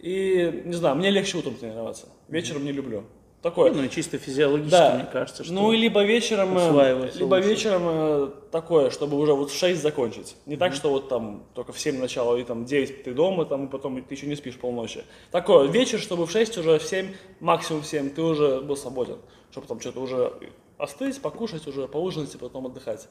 [SPEAKER 2] И, не знаю, мне легче утром тренироваться, вечером не люблю. Такое.
[SPEAKER 1] Ну и чисто физиологически,
[SPEAKER 2] да.
[SPEAKER 1] мне кажется, что
[SPEAKER 2] ну и либо вечером, либо лучше. вечером э, такое, чтобы уже вот в шесть закончить. Не mm-hmm. так, что вот там только в семь начала и там девять ты дома, там и потом ты еще не спишь полночи. Такое, вечер, чтобы в шесть уже в семь, максимум в семь ты уже был свободен. Чтобы там что-то уже остыть, покушать, уже поужинать и потом отдыхать.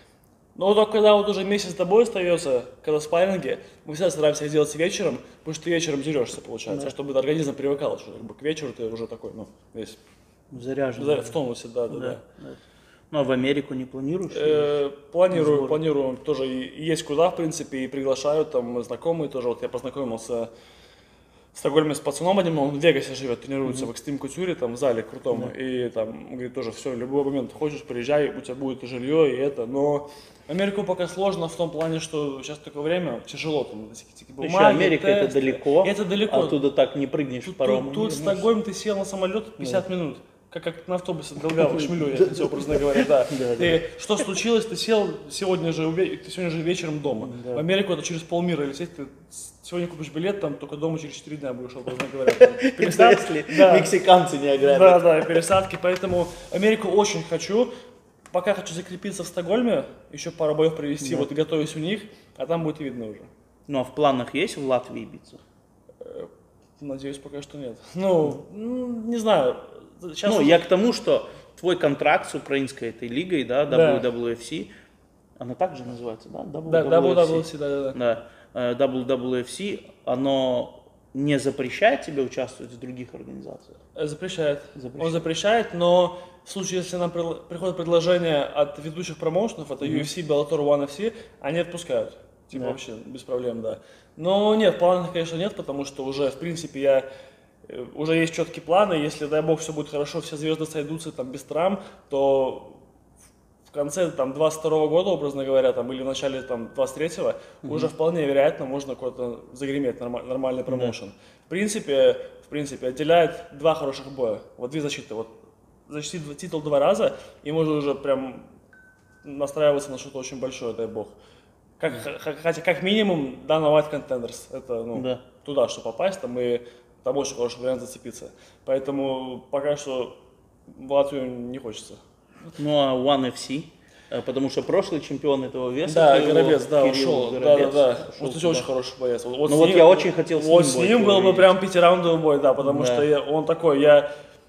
[SPEAKER 2] Но вот только когда вот уже месяц с тобой остается, когда спарринги, мы всегда стараемся их делать вечером, потому что ты вечером дерешься, получается, да. чтобы организм привыкал, что как бы к вечеру ты уже такой, ну, весь
[SPEAKER 1] заряженный.
[SPEAKER 2] В тонусе, да, да, да.
[SPEAKER 1] да. Ну, а в Америку не планируешь?
[SPEAKER 2] Э, планирую, планирую, тоже есть куда, в принципе, и приглашают, там, знакомые тоже, вот я познакомился в Стокгольме с пацаном одним, он в Вегасе живет, тренируется mm-hmm. в экстрим культуре, там в зале крутом, mm-hmm. и там, говорит, тоже все, в любой момент хочешь, приезжай, у тебя будет и жилье, и это, но Америку пока сложно в том плане, что сейчас такое время, тяжело, там, эти бумаги,
[SPEAKER 1] еще Америка
[SPEAKER 2] тесты.
[SPEAKER 1] это далеко,
[SPEAKER 2] это далеко,
[SPEAKER 1] оттуда так не прыгнешь
[SPEAKER 2] тут,
[SPEAKER 1] паромом.
[SPEAKER 2] Тут, тут в Стокгольм ты сел на самолет пятьдесят mm-hmm. минут. Как, как на автобусе Долгава к Шмелю, я тебе образно говоря, да. Ты, что случилось, ты сел сегодня же, ты сегодня же вечером дома. В Америку это через полмира лететь, ты сегодня купишь билет, там только дома через четыре дня будешь, образно говоря.
[SPEAKER 1] Если мексиканцы не ограбят.
[SPEAKER 2] Да, да, пересадки, поэтому Америку очень хочу. Пока хочу закрепиться в Стокгольме, еще пару боев провести, вот готовюсь у них, а там будет видно уже.
[SPEAKER 1] Ну а в планах есть в Латвии биться?
[SPEAKER 2] Надеюсь, пока что нет. Ну, не знаю.
[SPEAKER 1] Сейчас ну, уже... я к тому, что твой контракт с украинской этой лигой, да, дабл ю дабл ю эф си, она также называется, да?
[SPEAKER 2] дабл ю дабл ю эф си, да, да,
[SPEAKER 1] да. Да, дабл ю дабл ю эф си, оно не запрещает тебе участвовать в других организациях?
[SPEAKER 2] Запрещает. запрещает. Он запрещает, но в случае, если нам приходит предложение от ведущих промоушенов, это mm-hmm. ю эф си, Bellator, One эф си, они отпускают. Типа да. вообще без проблем, да. Но нет, планов, конечно, нет, потому что уже, в принципе, я... Уже есть четкие планы, если, дай бог, все будет хорошо, все звезды сойдутся там без травм, то в конце там двадцать второго года, образно говоря, там, или в начале там двадцать третьего, mm-hmm. уже вполне вероятно можно какой-то загреметь норм, нормальный промоушен. Mm-hmm. В принципе, в принципе, отделяет два хороших боя, вот две защиты, вот защитить титул два раза, и можно уже прям настраиваться на что-то очень большое, дай бог. Как, mm-hmm. Хотя как минимум Dana White Contenders, это ну, mm-hmm. туда, что попасть, там и там очень хороший вариант зацепиться. Поэтому пока что в Латвию не хочется.
[SPEAKER 1] Ну а One эф си? Потому что прошлый чемпион этого веса,
[SPEAKER 2] да,
[SPEAKER 1] его,
[SPEAKER 2] Горобец, да,
[SPEAKER 1] Кирилл
[SPEAKER 2] ушел,
[SPEAKER 1] Горобец,
[SPEAKER 2] да, да, да.
[SPEAKER 1] ушел
[SPEAKER 2] Вот, кстати,
[SPEAKER 1] туда.
[SPEAKER 2] очень хороший боец. Вот, вот
[SPEAKER 1] Ну
[SPEAKER 2] с
[SPEAKER 1] вот
[SPEAKER 2] ним,
[SPEAKER 1] я очень хотел с ним
[SPEAKER 2] вот с
[SPEAKER 1] бой
[SPEAKER 2] ним был бы
[SPEAKER 1] увидеть.
[SPEAKER 2] прям пятираундовый бой, да, потому
[SPEAKER 1] Да.
[SPEAKER 2] что я, он такой, я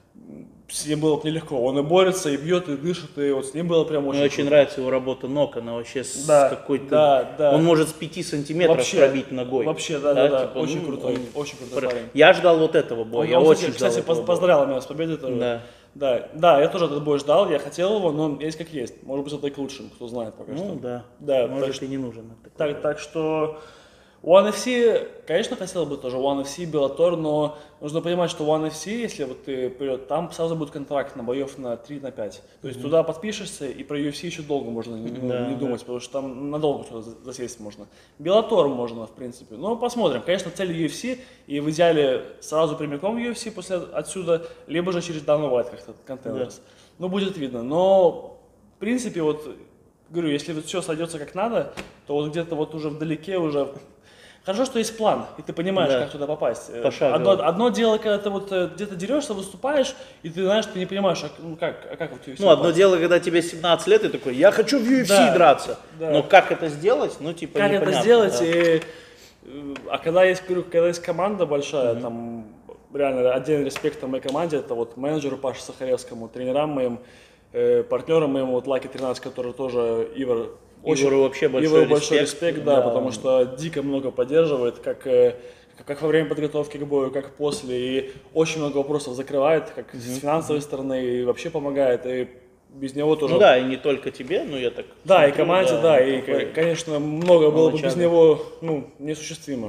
[SPEAKER 2] с ним было бы нелегко. Он и борется, и бьет, и дышит, и вот с ним было прям очень.
[SPEAKER 1] Мне очень
[SPEAKER 2] круто.
[SPEAKER 1] нравится его работа ног, она вообще с
[SPEAKER 2] Да,
[SPEAKER 1] какой-то...
[SPEAKER 2] да, да.
[SPEAKER 1] Он может с пяти сантиметров
[SPEAKER 2] Вообще,
[SPEAKER 1] пробить ногой.
[SPEAKER 2] вообще, да, да, да,
[SPEAKER 1] типа,
[SPEAKER 2] очень
[SPEAKER 1] ну,
[SPEAKER 2] крутой,
[SPEAKER 1] он-
[SPEAKER 2] очень крутой парень.
[SPEAKER 1] Я ждал вот этого боя,
[SPEAKER 2] Он,
[SPEAKER 1] я
[SPEAKER 2] он,
[SPEAKER 1] очень
[SPEAKER 2] кстати,
[SPEAKER 1] ждал
[SPEAKER 2] кстати,
[SPEAKER 1] этого
[SPEAKER 2] поз-
[SPEAKER 1] боя.
[SPEAKER 2] поздравил меня с победой тоже.
[SPEAKER 1] Да.
[SPEAKER 2] Да, да, я тоже этот бой ждал, я хотел его, но есть как есть. Может быть, это и к лучшему, кто знает пока
[SPEAKER 1] Ну
[SPEAKER 2] что.
[SPEAKER 1] да,
[SPEAKER 2] Да,
[SPEAKER 1] может
[SPEAKER 2] так
[SPEAKER 1] и не нужен. такой
[SPEAKER 2] Так,
[SPEAKER 1] бой.
[SPEAKER 2] так что One эф си, конечно, хотел бы тоже One эф си, Bellator, но нужно понимать, что One эф си, если вот ты придет, там сразу будет контракт на боев на три на пять. То есть mm-hmm. туда подпишешься, и про ю эф си еще долго можно не, ну,
[SPEAKER 1] Да,
[SPEAKER 2] не
[SPEAKER 1] да.
[SPEAKER 2] думать, потому что там надолго туда засесть можно. Bellator можно, в принципе. Но посмотрим. Конечно, цель ю эф си, и в идеале сразу прямиком в ю эф си после отсюда, либо же через Dana White как-то Contenders.
[SPEAKER 1] Да.
[SPEAKER 2] Ну, будет видно. Но, в принципе, вот, говорю, если вот все сойдется как надо, то вот где-то вот уже вдалеке уже... Хорошо, что есть план, и ты понимаешь,
[SPEAKER 1] Да.
[SPEAKER 2] как туда попасть. Э,
[SPEAKER 1] Пошагово.
[SPEAKER 2] Одно, одно дело, когда ты вот э, где-то дерешься, выступаешь, и ты знаешь, ты не понимаешь, а, ну как, а как вот ю эф си
[SPEAKER 1] Ну, одно
[SPEAKER 2] попасть?
[SPEAKER 1] дело, когда тебе семнадцать лет, и такой, я хочу в ю эф си
[SPEAKER 2] Да,
[SPEAKER 1] драться.
[SPEAKER 2] да.
[SPEAKER 1] Но как это сделать, ну, типа,
[SPEAKER 2] Как
[SPEAKER 1] непонятно.
[SPEAKER 2] это сделать?
[SPEAKER 1] да.
[SPEAKER 2] И, э, а когда есть, говорю, когда есть команда большая, там реально отдельный респект там, моей команде, это вот менеджеру Паше Сахаревскому, тренерам моим, э, партнерам моим, вот Лаки тринадцать, который тоже Ивар.
[SPEAKER 1] Ивару вообще большой
[SPEAKER 2] Ивару большой
[SPEAKER 1] респект.
[SPEAKER 2] респект, да,
[SPEAKER 1] Да,
[SPEAKER 2] потому
[SPEAKER 1] он-
[SPEAKER 2] что дико много поддерживает, как, э, как во время подготовки к бою, как после, и очень много вопросов закрывает, как с финансовой стороны, и вообще помогает, и без него тоже...
[SPEAKER 1] Ну да, и не только тебе, ну я так
[SPEAKER 2] Да, и
[SPEAKER 1] смотрю,
[SPEAKER 2] команде, да, и,
[SPEAKER 1] такой-
[SPEAKER 2] к- конечно, много было бы без
[SPEAKER 1] Молодчага.
[SPEAKER 2] него, ну, неосуществимо.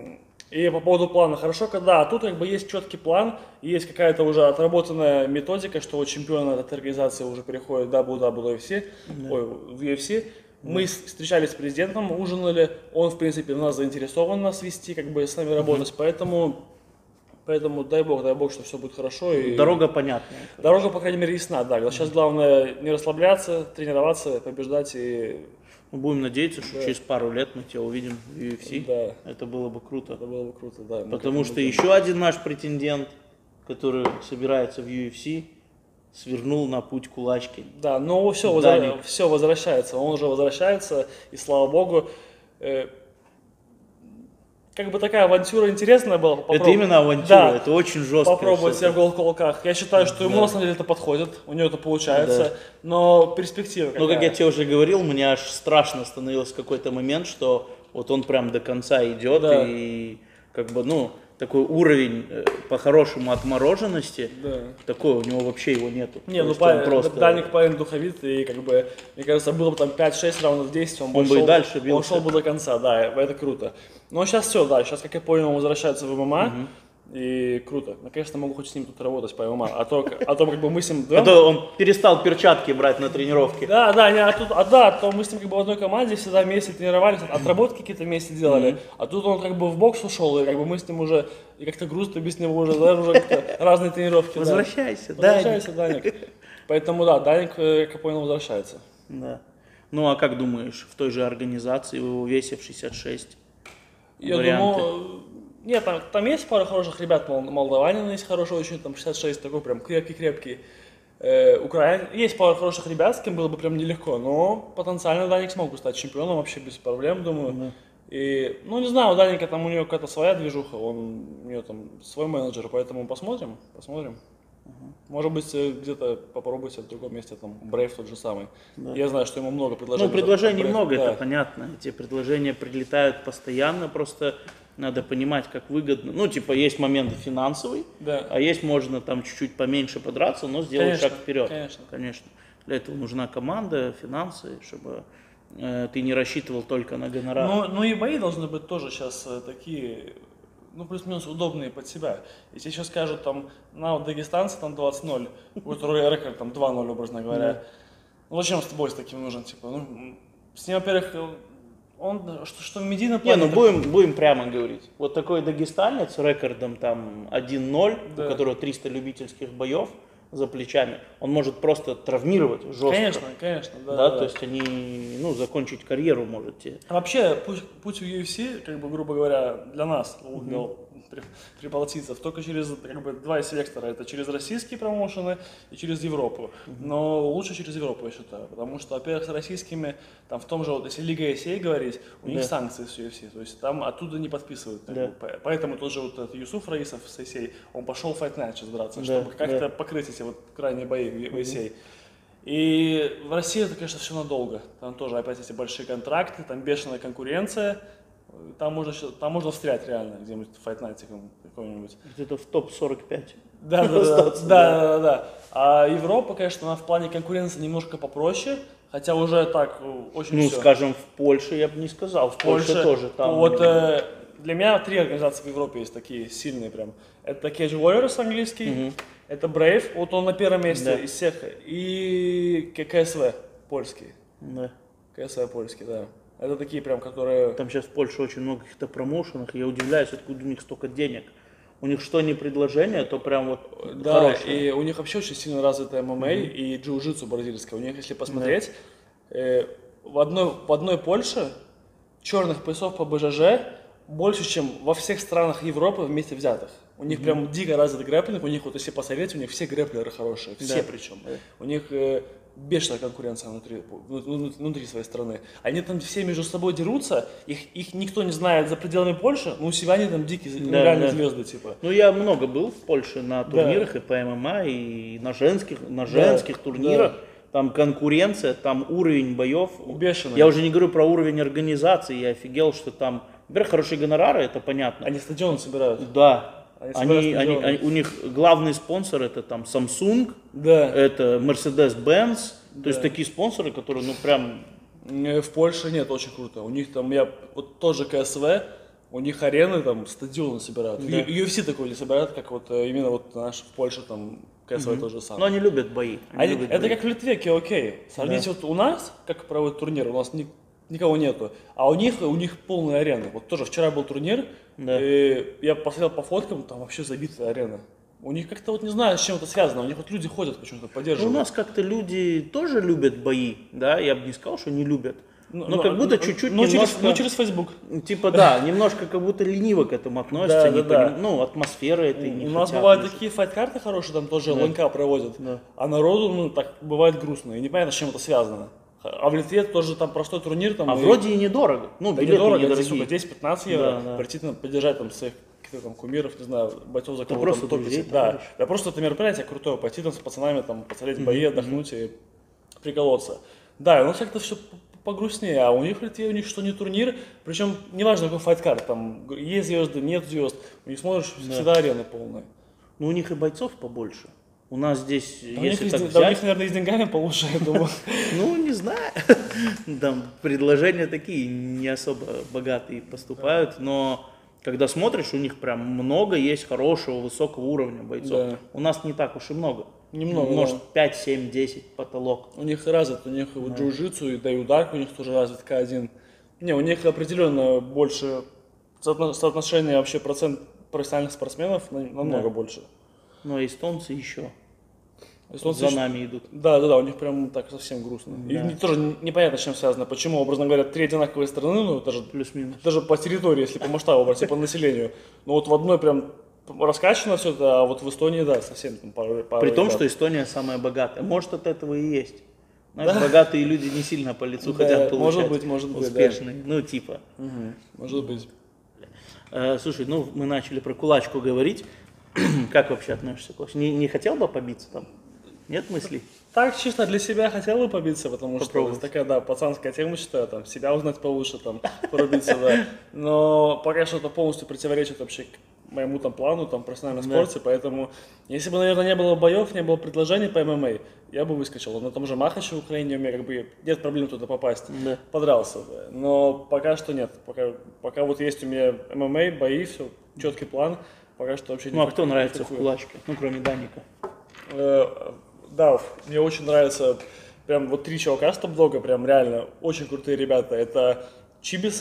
[SPEAKER 2] И по поводу плана, хорошо, когда а тут как бы есть четкий план, и есть какая-то уже отработанная методика, что вот чемпион от этой организации уже переходит в дабл ю дабл ю эф си, ой, в ю эф си. Мы с- встречались с президентом, ужинали, он, в принципе, в нас заинтересован нас вести, как бы с нами работать, поэтому, поэтому дай бог, дай бог, что все будет хорошо. И...
[SPEAKER 1] Дорога понятная.
[SPEAKER 2] Дорога, по крайней мере, ясна, да. Сейчас главное не расслабляться, тренироваться, побеждать и...
[SPEAKER 1] Мы будем надеяться, что
[SPEAKER 2] Да.
[SPEAKER 1] через пару лет мы тебя увидим в ю эф си.
[SPEAKER 2] Да.
[SPEAKER 1] Это было бы круто.
[SPEAKER 2] Это было бы круто, да. Мы
[SPEAKER 1] Потому
[SPEAKER 2] как-нибудь
[SPEAKER 1] что
[SPEAKER 2] там-
[SPEAKER 1] еще один наш претендент, который собирается в ю эф си, свернул на путь кулачки.
[SPEAKER 2] Да, но все,
[SPEAKER 1] Даник.
[SPEAKER 2] все возвращается, он уже возвращается, и слава богу. Э, как бы такая авантюра интересная была.
[SPEAKER 1] Это
[SPEAKER 2] попроб-
[SPEAKER 1] именно авантюра,
[SPEAKER 2] Да,
[SPEAKER 1] это очень жестко.
[SPEAKER 2] попробовать себя в голых кулаках. Я считаю, что ему
[SPEAKER 1] Да.
[SPEAKER 2] на самом деле это подходит, у него это получается,
[SPEAKER 1] Да.
[SPEAKER 2] но перспектива
[SPEAKER 1] Ну, как
[SPEAKER 2] какая?
[SPEAKER 1] я тебе уже говорил, мне аж страшно становилось в какой-то момент, что вот он прям до конца идет,
[SPEAKER 2] Да.
[SPEAKER 1] и как бы, ну, такой уровень э, по-хорошему отмороженности,
[SPEAKER 2] Да.
[SPEAKER 1] такой у него вообще его нету.
[SPEAKER 2] Не,
[SPEAKER 1] То
[SPEAKER 2] ну
[SPEAKER 1] есть он
[SPEAKER 2] парень,
[SPEAKER 1] просто...
[SPEAKER 2] Даник парень духовитый, и как бы, мне кажется, было бы там пять-шесть раундов десять, он,
[SPEAKER 1] Он бы и
[SPEAKER 2] шел,
[SPEAKER 1] дальше
[SPEAKER 2] он
[SPEAKER 1] бился.
[SPEAKER 2] шел бы до конца, да, это круто. Но сейчас все, да, сейчас, как я понял, он возвращается в ММА, и круто. Наконец-то могу хоть с ним тут работать по ММА, а то, а то как бы мы с ним...
[SPEAKER 1] А то он перестал перчатки брать на тренировки.
[SPEAKER 2] Да, да, не, а тут, а да, то мы с ним как бы в одной команде всегда вместе тренировались, отработки какие-то вместе делали, а тут он как бы в бокс ушел, и как бы мы с ним уже, и как-то грустно без него уже, да, уже как-то разные тренировки. да.
[SPEAKER 1] Возвращайся,
[SPEAKER 2] Возвращайся, Даник. Поэтому да, Даник, э, как я понял, возвращается.
[SPEAKER 1] Да. Ну, а как думаешь, в той же организации, в его весе в шестьдесят шесть?
[SPEAKER 2] Я
[SPEAKER 1] Варианты.
[SPEAKER 2] думаю, нет, там, там есть пара хороших ребят, мол- молдаванин есть хороший очень, там шестьдесят шесть, такой прям крепкий-крепкий. Э, Украин, есть пара хороших ребят, с кем было бы прям нелегко, но потенциально Даник смог бы стать чемпионом вообще без проблем, думаю. И, ну, не знаю, у Даника там у него какая-то своя движуха, он, у него там свой менеджер, поэтому посмотрим, посмотрим. Может быть, э, где-то попробуйте в другом месте, там, Брейв тот же самый. Я знаю, что ему много предложений.
[SPEAKER 1] Ну, предложений
[SPEAKER 2] Brave,
[SPEAKER 1] много,
[SPEAKER 2] да.
[SPEAKER 1] это понятно. Эти предложения прилетают постоянно, просто надо понимать, как выгодно. Ну, типа, есть моменты финансовые,
[SPEAKER 2] Да.
[SPEAKER 1] а есть можно там чуть-чуть поменьше подраться, но сделать
[SPEAKER 2] Конечно,
[SPEAKER 1] шаг вперед.
[SPEAKER 2] конечно.
[SPEAKER 1] Конечно. Для этого нужна команда, финансы, чтобы э, ты не рассчитывал только на гонорар.
[SPEAKER 2] Ну, ну и бои должны быть тоже сейчас э, такие, ну, плюс-минус удобные под себя. Если сейчас скажут, там, на вот дагестанцы там двадцать ноль, будет рекорд там два ноль, образно говоря. Ну, зачем с тобой с таким нужен, типа, ну, с ним, во-первых, э, он, что, что в медийном
[SPEAKER 1] Не,
[SPEAKER 2] плане...
[SPEAKER 1] ну будем, будем прямо говорить. Вот такой дагестанец с рекордом там один ноль,
[SPEAKER 2] Да.
[SPEAKER 1] у которого триста любительских боев за плечами, он может просто травмировать жестко.
[SPEAKER 2] Конечно, конечно, да.
[SPEAKER 1] Да,
[SPEAKER 2] да,
[SPEAKER 1] то
[SPEAKER 2] да.
[SPEAKER 1] есть они, ну, закончить карьеру можете.
[SPEAKER 2] А вообще, путь, путь в ю эф си, как бы, грубо говоря, для нас, для приплатиться. Только через как бы, два сектора. Это через российские промоушены и через Европу. Но лучше через Европу, я считаю. Потому что, во-первых, с российскими, там в том же, вот, если Лига эй си эй говорить, у них да. санкции с ю эф си. То есть там оттуда не подписывают. Да. Поэтому тоже вот этот Юсуф Раисов с эй си эй, он пошел в Fight Night сейчас драться, да. чтобы как-то да. покрыть эти вот крайние бои в эй си эй. И в России это, конечно, все надолго. Там тоже опять эти большие контракты, там бешеная конкуренция. Там можно, там можно встрять реально где-нибудь в Fight Night каком-нибудь.
[SPEAKER 1] Где-то в топ сорок пять.
[SPEAKER 2] Да, да, да, да, да, да. А Европа, конечно, она в плане конкуренции немножко попроще, хотя уже так очень
[SPEAKER 1] Ну,
[SPEAKER 2] все.
[SPEAKER 1] скажем, в Польше я бы не сказал. В Польше, Польше тоже там.
[SPEAKER 2] Вот э, для меня три организации в Европе есть такие сильные прям. Это Cage Warriors английский, угу. это Brave, вот он на первом месте да. из всех, и КСВ польский.
[SPEAKER 1] Да.
[SPEAKER 2] КСВ польский, да. Это такие прям, которые...
[SPEAKER 1] Там сейчас в Польше очень много каких-то промоушенов, я удивляюсь, откуда у них столько денег. У них что ни предложение, то прям вот
[SPEAKER 2] да,
[SPEAKER 1] хорошее.
[SPEAKER 2] И у них вообще очень сильно развитое эм эм а mm-hmm. и джиу-джитсу бразильское. У них, если посмотреть, mm-hmm. э, в, одной, в одной Польше черных поясов по бэ жэ жэ больше, чем во всех странах Европы вместе взятых. У них mm-hmm. прям дико развитый грэпплинг, у них, вот если посмотреть, у них все грэпплеры хорошие, все да. причем. Да. У них... Э, бешеная конкуренция внутри, внутри своей страны. Они там все между собой дерутся, их, их никто не знает за пределами Польши, но у себя они там дикие, да, реальные да. звезды, типа.
[SPEAKER 1] Ну, я много был в Польше на турнирах да. и по эм эм а, и на женских, на женских да. турнирах. Да. Там конкуренция, там уровень боев.
[SPEAKER 2] Бешеный.
[SPEAKER 1] Я уже не говорю про уровень организации, я офигел, что там, во-первых, хорошие гонорары, это понятно.
[SPEAKER 2] Они стадионы собирают.
[SPEAKER 1] Да. Они, они, они, у них главный спонсор это там Samsung,
[SPEAKER 2] да.
[SPEAKER 1] это Mercedes-Benz,
[SPEAKER 2] да.
[SPEAKER 1] то есть такие спонсоры, которые ну прям...
[SPEAKER 2] В Польше нет, очень круто. У них там, я вот тоже КСВ, у них арены там, стадионы собирают. Да. ю эф си такой не собирают, как вот именно вот наш в Польше там КСВ угу. тоже самое.
[SPEAKER 1] Но они любят бои. Они
[SPEAKER 2] они,
[SPEAKER 1] любят
[SPEAKER 2] это
[SPEAKER 1] бои.
[SPEAKER 2] как в Литве, окей. Сравните да. вот у нас, как проводят турнир, у нас не, никого нету, а у них, у них полная арена. Вот тоже вчера был турнир, да. и я посмотрел по фоткам, там вообще забитая арена. У них как-то вот не знаю, с чем это связано, у них вот люди ходят почему-то поддерживают.
[SPEAKER 1] Ну, у нас как-то люди тоже любят бои, да, я бы не сказал, что не любят. Но, но как будто чуть-чуть
[SPEAKER 2] ну,
[SPEAKER 1] немножко...
[SPEAKER 2] Через, ну, через Facebook.
[SPEAKER 1] Типа, да, немножко как будто лениво к этому относятся.
[SPEAKER 2] Да, да, да.
[SPEAKER 1] Ну, атмосфера этой не
[SPEAKER 2] У нас
[SPEAKER 1] хотят,
[SPEAKER 2] бывают
[SPEAKER 1] может.
[SPEAKER 2] такие файт-карты хорошие, там тоже
[SPEAKER 1] да.
[SPEAKER 2] ЛНК проводят.
[SPEAKER 1] Да.
[SPEAKER 2] А народу, ну, так бывает грустно. И непонятно, с чем это связано. А в Литве тоже там простой турнир. Там,
[SPEAKER 1] а
[SPEAKER 2] и...
[SPEAKER 1] вроде и недорого. Ну,
[SPEAKER 2] да,
[SPEAKER 1] билеты
[SPEAKER 2] недорого,
[SPEAKER 1] недорогие.
[SPEAKER 2] десять-пятнадцать евро.
[SPEAKER 1] Да, да.
[SPEAKER 2] Прийти там, поддержать там своих там, кумиров, не знаю, бойцов за
[SPEAKER 1] да
[SPEAKER 2] кого-то
[SPEAKER 1] просто
[SPEAKER 2] топить. Да. да, просто это мероприятие крутое, пойти там с пацанами, там, посмотреть mm-hmm. бои, отдохнуть mm-hmm. и приколоться. Да, у нас как-то все погрустнее, а у них в Литве у них что не турнир, причем неважно какой файт-карт, там есть звезды, нет звезд, у них смотришь, да. всегда арена полная.
[SPEAKER 1] Ну у них и бойцов побольше. У нас здесь,
[SPEAKER 2] да
[SPEAKER 1] если
[SPEAKER 2] у них,
[SPEAKER 1] так
[SPEAKER 2] да,
[SPEAKER 1] взять...
[SPEAKER 2] у них, наверное, и с деньгами получше, я думаю.
[SPEAKER 1] Ну, не знаю. Там предложения такие не особо богатые поступают, но когда смотришь, у них прям много есть хорошего, высокого уровня бойцов. У нас не так уж и много.
[SPEAKER 2] Немного.
[SPEAKER 1] Может, пять, семь, десять потолок.
[SPEAKER 2] У них развит, у них да. джиу-джитсу, да и ударка у них тоже развит К один. Не, у них определенно больше соотношение вообще процент профессиональных спортсменов намного да. больше.
[SPEAKER 1] Но эстонцы еще
[SPEAKER 2] эстонцы
[SPEAKER 1] за
[SPEAKER 2] еще...
[SPEAKER 1] нами идут.
[SPEAKER 2] Да, да, да, у них прям так совсем грустно. Да. И тоже непонятно, с чем связано. Почему, образно говоря, три одинаковые страны, ну даже
[SPEAKER 1] плюс-минус.
[SPEAKER 2] Даже по территории, если по масштабу брать, по населению. Но вот в одной прям раскачано все это, а вот в Эстонии, да, совсем там пару, пару
[SPEAKER 1] При том,
[SPEAKER 2] ребят.
[SPEAKER 1] что Эстония самая богатая. Может, от этого и есть. Знаешь, да. богатые люди не сильно по лицу
[SPEAKER 2] да,
[SPEAKER 1] хотят получать.
[SPEAKER 2] Может быть, может быть,
[SPEAKER 1] успешные.
[SPEAKER 2] Да.
[SPEAKER 1] Ну, типа.
[SPEAKER 2] Угу, может быть.
[SPEAKER 1] Э, слушай, ну мы начали про кулачку говорить. Как вообще относишься к кулачку? Не, не хотел бы побиться там? Нет мыслей?
[SPEAKER 2] Так, чисто для себя хотел бы побиться, потому
[SPEAKER 1] Попробовать.
[SPEAKER 2] что такая, да, пацанская тема, считаю, там, себя узнать получше, там, порубиться, да. Но пока что это полностью противоречит вообще моему там плану, там, профессиональном спорте, поэтому, если бы, наверное, не было боев, не было предложений по эм эм а, я бы выскочил. На том же Махаче в Украине у меня как бы нет проблем туда попасть,
[SPEAKER 1] да.
[SPEAKER 2] подрался бы. Но пока что нет, пока, пока вот есть у меня эм эм а, бои, все, четкий план, пока что вообще не.
[SPEAKER 1] Ну, а кто нравится в кулачке, ну, кроме Даника?
[SPEAKER 2] Да, мне очень нравится, прям вот три чувака с топ-дога, прям реально очень крутые ребята. Это Чибис,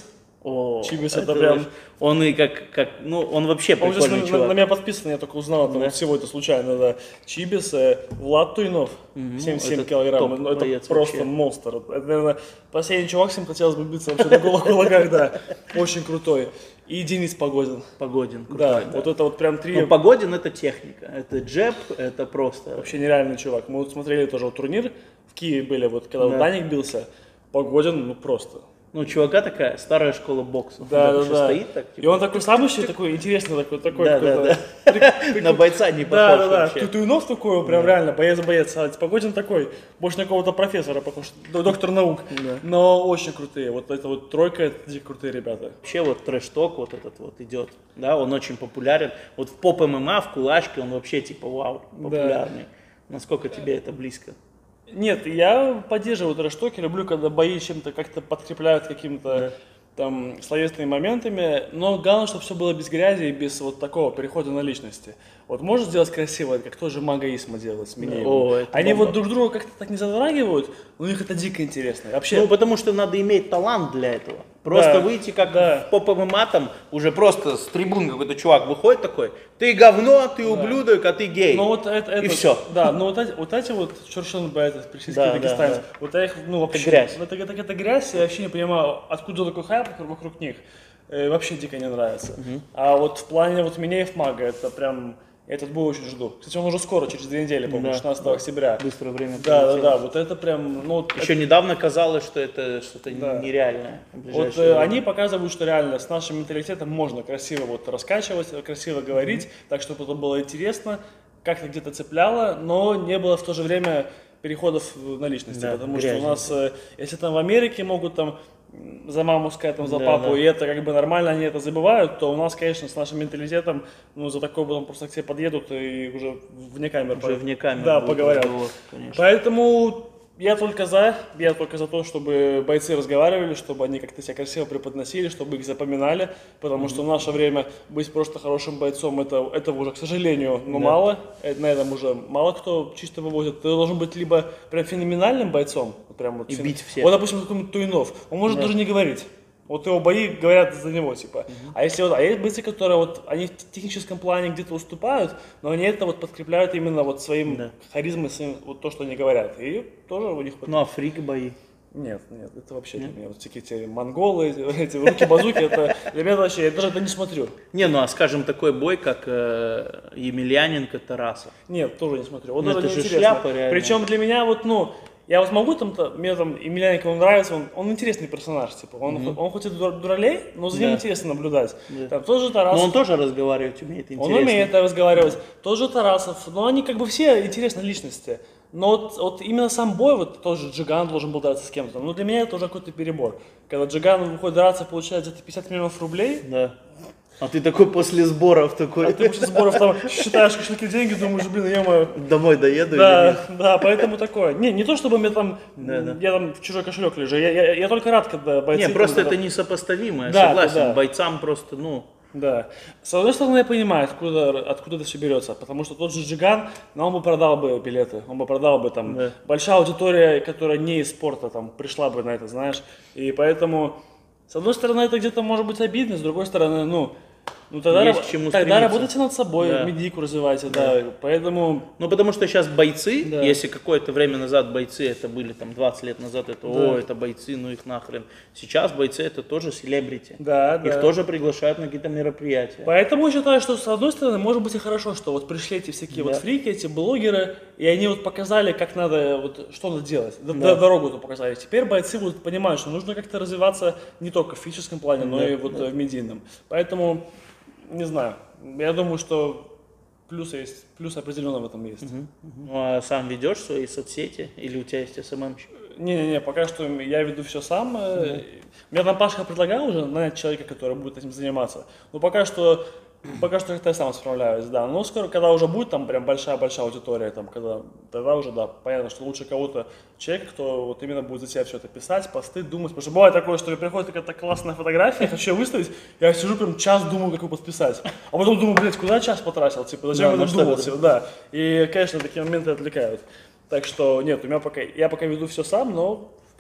[SPEAKER 1] О,
[SPEAKER 2] Чибис это прям...
[SPEAKER 1] очень- Он и как, как, ну, он вообще
[SPEAKER 2] Он здесь
[SPEAKER 1] прикольный
[SPEAKER 2] на,
[SPEAKER 1] чувак.
[SPEAKER 2] на меня подписан, я только узнал, это
[SPEAKER 1] Да.
[SPEAKER 2] вот сегодня случайно, да. Чибис, э, Влад Туйнов, семьдесят семь
[SPEAKER 1] это
[SPEAKER 2] килограмм,
[SPEAKER 1] топ
[SPEAKER 2] ну, это
[SPEAKER 1] боец
[SPEAKER 2] просто
[SPEAKER 1] вообще.
[SPEAKER 2] монстр. Это, наверное, последний чувак, с ним хотелось бы биться вообще на голых кулаках, да. Очень крутой. И Денис Погодин.
[SPEAKER 1] Погодин.
[SPEAKER 2] Да,
[SPEAKER 1] крутой,
[SPEAKER 2] вот это вот прям три...
[SPEAKER 1] Ну, Погодин это техника, это джеб, это просто...
[SPEAKER 2] Вообще нереальный чувак. Мы вот смотрели тоже вот турнир, в Киеве были, вот когда вот
[SPEAKER 1] Да.
[SPEAKER 2] Даник бился, Погодин, ну просто.
[SPEAKER 1] Ну, у чувака такая старая школа бокса.
[SPEAKER 2] Да,
[SPEAKER 1] Он
[SPEAKER 2] да,
[SPEAKER 1] еще
[SPEAKER 2] да.
[SPEAKER 1] стоит так,
[SPEAKER 2] И
[SPEAKER 1] типа,
[SPEAKER 2] он такой сам еще такой интересный, такой, такой
[SPEAKER 1] Да, да,
[SPEAKER 2] какой-то...
[SPEAKER 1] да. На бойца не
[SPEAKER 2] Да,
[SPEAKER 1] похож
[SPEAKER 2] да, да.
[SPEAKER 1] вообще.
[SPEAKER 2] Туйнов такой, он прям реально боец-боец. А Погодин такой, больше на какого-то профессора похож, д- доктор наук.
[SPEAKER 1] Да.
[SPEAKER 2] Но очень крутые. Вот это вот тройка, это дико крутые ребята.
[SPEAKER 1] Вообще вот трэш-ток вот этот вот идет, да, он очень популярен. Вот в поп-ММА, в кулачке он вообще типа вау, популярный. Насколько тебе это близко?
[SPEAKER 2] Нет, я поддерживаю трэш-токи, люблю, когда бои чем-то как-то подкрепляют какими-то там словесными моментами, но главное, чтобы все было без грязи и без вот такого перехода на личности. Вот может сделать красиво, как тоже Мага Исма делает с Минеевым.
[SPEAKER 1] О, это
[SPEAKER 2] Они
[SPEAKER 1] бомба.
[SPEAKER 2] вот друг друга как-то так не затрагивают, но у них это дико интересно. Вообще,
[SPEAKER 1] Ну, потому что надо иметь талант для этого. Просто
[SPEAKER 2] Да,
[SPEAKER 1] выйти как
[SPEAKER 2] да.
[SPEAKER 1] в поп-ММА, там уже просто с трибун какой-то чувак выходит такой, ты говно, ты ублюдок, а ты гей.
[SPEAKER 2] ну вот это,
[SPEAKER 1] И
[SPEAKER 2] это-
[SPEAKER 1] все.
[SPEAKER 2] Да, но вот эти вот, эти вот Чоршенбе, это присядьский
[SPEAKER 1] Да, да,
[SPEAKER 2] дагестанец,
[SPEAKER 1] да.
[SPEAKER 2] вот я их, ну вообще,
[SPEAKER 1] грязь.
[SPEAKER 2] Это, это, это грязь, я вообще не понимаю, откуда такой хайп вокруг- вокруг них. Э, вообще дико не нравится. А вот в плане вот Минеев Мага, это прям, я этот бой очень жду. Кстати, он уже скоро, через две недели, по-моему,
[SPEAKER 1] Да,
[SPEAKER 2] шестнадцатого октября.
[SPEAKER 1] Быстро время
[SPEAKER 2] Да, да,
[SPEAKER 1] пролетело.
[SPEAKER 2] да, вот это прям, ну, вот
[SPEAKER 1] Еще недавно казалось, что это что-то
[SPEAKER 2] Да.
[SPEAKER 1] нереальное. в
[SPEAKER 2] Вот
[SPEAKER 1] ближайшее
[SPEAKER 2] э,
[SPEAKER 1] время.
[SPEAKER 2] они показывают, что реально с нашим менталитетом можно красиво вот раскачивать, красиво говорить, так чтобы это было интересно, как-то где-то цепляло, но не было в то же время переходов на личности,
[SPEAKER 1] Да,
[SPEAKER 2] потому что у
[SPEAKER 1] грязи.
[SPEAKER 2] нас, э, если там в Америке могут там м, за маму сказать, там, за
[SPEAKER 1] Да,
[SPEAKER 2] папу,
[SPEAKER 1] да.
[SPEAKER 2] и это как бы нормально, они это забывают, то у нас, конечно, с нашим менталитетом, ну, за такое потом просто к тебе подъедут и уже вне камер.
[SPEAKER 1] Уже вне камеры
[SPEAKER 2] Да,
[SPEAKER 1] будет
[SPEAKER 2] поговорят.
[SPEAKER 1] разговор, конечно.
[SPEAKER 2] Поэтому я только за, я только за то, чтобы бойцы разговаривали, чтобы они как-то себя красиво преподносили, чтобы их запоминали, потому что в наше время быть просто хорошим бойцом, это, этого уже, к сожалению, ну,
[SPEAKER 1] Да.
[SPEAKER 2] мало, э, на этом уже мало кто чисто вывозит. Ты должен быть либо прям феноменальным бойцом, вот прям вот
[SPEAKER 1] И
[SPEAKER 2] фен-
[SPEAKER 1] бить всех.
[SPEAKER 2] Вот, допустим, какой-нибудь Туйнов, он может
[SPEAKER 1] Да.
[SPEAKER 2] даже не говорить. Вот его бои говорят за него, типа. А если вот, а есть бойцы, которые вот, они в техническом плане где-то уступают, но они это вот подкрепляют именно вот своим
[SPEAKER 1] Да.
[SPEAKER 2] харизмой, своим, вот то, что они говорят. И тоже у них...
[SPEAKER 1] Ну, а фрик бои?
[SPEAKER 2] Нет, нет, это вообще для меня. Вот такие эти монголы, эти, эти руки-базуки, это для меня вообще, я даже это не смотрю.
[SPEAKER 1] Не, ну а скажем, такой бой, как э, Емельяненко Тарасов.
[SPEAKER 2] Нет, тоже не смотрю. Вот
[SPEAKER 1] Ну,
[SPEAKER 2] это
[SPEAKER 1] это же
[SPEAKER 2] неинтересно.
[SPEAKER 1] шляпа, реально.
[SPEAKER 2] Причем для меня вот, ну, я вот могу там, мне там Емельяненко он нравится, он, он интересный персонаж, типа, он, он хоть и дур- дуралей, но за ним
[SPEAKER 1] Да.
[SPEAKER 2] интересно наблюдать.
[SPEAKER 1] Да.
[SPEAKER 2] Там тоже Тарасов.
[SPEAKER 1] Но он тоже разговаривать умеет, интересно.
[SPEAKER 2] Он умеет разговаривать. Тот же Тарасов. Но они как бы все интересные личности. Но вот, вот именно сам бой, вот тоже Джиган должен был драться с кем-то. Но для меня это уже какой-то перебор. Когда Джиган выходит драться, получает где-то пятьдесят миллионов рублей,
[SPEAKER 1] Да. А ты такой после сборов такой,
[SPEAKER 2] а ты после сборов там считаешь кошельки деньги, думаешь, блин, я
[SPEAKER 1] домой доеду или
[SPEAKER 2] Да,
[SPEAKER 1] нет?
[SPEAKER 2] да, поэтому такое. Не, не то чтобы мне там,
[SPEAKER 1] Да, да.
[SPEAKER 2] я там в чужой кошелек лежу. Я, я, я только рад, когда бойцы...
[SPEAKER 1] Не,
[SPEAKER 2] там
[SPEAKER 1] просто
[SPEAKER 2] вот
[SPEAKER 1] это несопоставимо, я
[SPEAKER 2] Да,
[SPEAKER 1] согласен.
[SPEAKER 2] да.
[SPEAKER 1] Бойцам просто, ну,
[SPEAKER 2] Да. С одной стороны, я понимаю, откуда, откуда это все берется, потому что тот же Джиган, ну, он бы продал бы билеты, он бы продал бы там,
[SPEAKER 1] Да.
[SPEAKER 2] большая аудитория, которая не из спорта, там, пришла бы на это, знаешь, и поэтому, с одной стороны, это где-то может быть обидно, с другой стороны, ну, ну тогда,
[SPEAKER 1] Есть
[SPEAKER 2] раб-
[SPEAKER 1] к чему
[SPEAKER 2] тогда
[SPEAKER 1] стремиться.
[SPEAKER 2] работайте над собой,
[SPEAKER 1] Да.
[SPEAKER 2] медийку развивайте, да, поэтому,
[SPEAKER 1] ну потому что сейчас бойцы,
[SPEAKER 2] Да.
[SPEAKER 1] если какое-то время назад бойцы, это были там двадцать лет назад, это, о, это бойцы, ну их нахрен. Сейчас бойцы это тоже селебрити.
[SPEAKER 2] да,
[SPEAKER 1] Их
[SPEAKER 2] да.
[SPEAKER 1] тоже приглашают на какие-то мероприятия.
[SPEAKER 2] Поэтому я считаю, что с одной стороны, может быть и хорошо, что вот пришли эти всякие
[SPEAKER 1] Да.
[SPEAKER 2] вот фрики, эти блогеры, и они вот показали, как надо, вот что надо делать, д-
[SPEAKER 1] Да.
[SPEAKER 2] дорогу эту показали. Теперь бойцы будут понимать, что нужно как-то развиваться не только в физическом плане, но
[SPEAKER 1] Да,
[SPEAKER 2] и вот э, в медийном. Поэтому, не знаю, я думаю, что плюсы есть, плюсы определенно в этом есть.
[SPEAKER 1] Ну а сам ведешь свои соцсети или у тебя есть эс эм эм-щик?
[SPEAKER 2] Не-не-не, пока что я веду все сам. э, Мне там Пашка предлагал уже нанять человека, который будет этим заниматься. Но пока что, пока что как-то я сам справляюсь, да. Но скоро, когда уже будет там прям большая-большая аудитория, там, когда, тогда уже, да, понятно, что лучше кого-то человек, кто вот именно будет за себя все это писать, посты, думать. Потому что бывает такое, что приходит какая-то классная фотография, хочу ее выставить, я сижу прям час думаю, как ее подписать. А потом думаю, блядь, куда час потратил, типа, зачем
[SPEAKER 1] Да,
[SPEAKER 2] я
[SPEAKER 1] ну
[SPEAKER 2] это
[SPEAKER 1] что
[SPEAKER 2] думал,
[SPEAKER 1] это?
[SPEAKER 2] типа, да. И, конечно, такие моменты отвлекают. Так что нет, у меня пока, я пока веду все сам, но в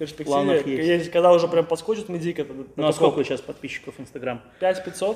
[SPEAKER 2] перспективе.
[SPEAKER 1] Планов есть.
[SPEAKER 2] Есть, когда уже прям подскочит медийка. то-
[SPEAKER 1] Ну а сколько сейчас подписчиков в Инстаграм?
[SPEAKER 2] пять пятьсот?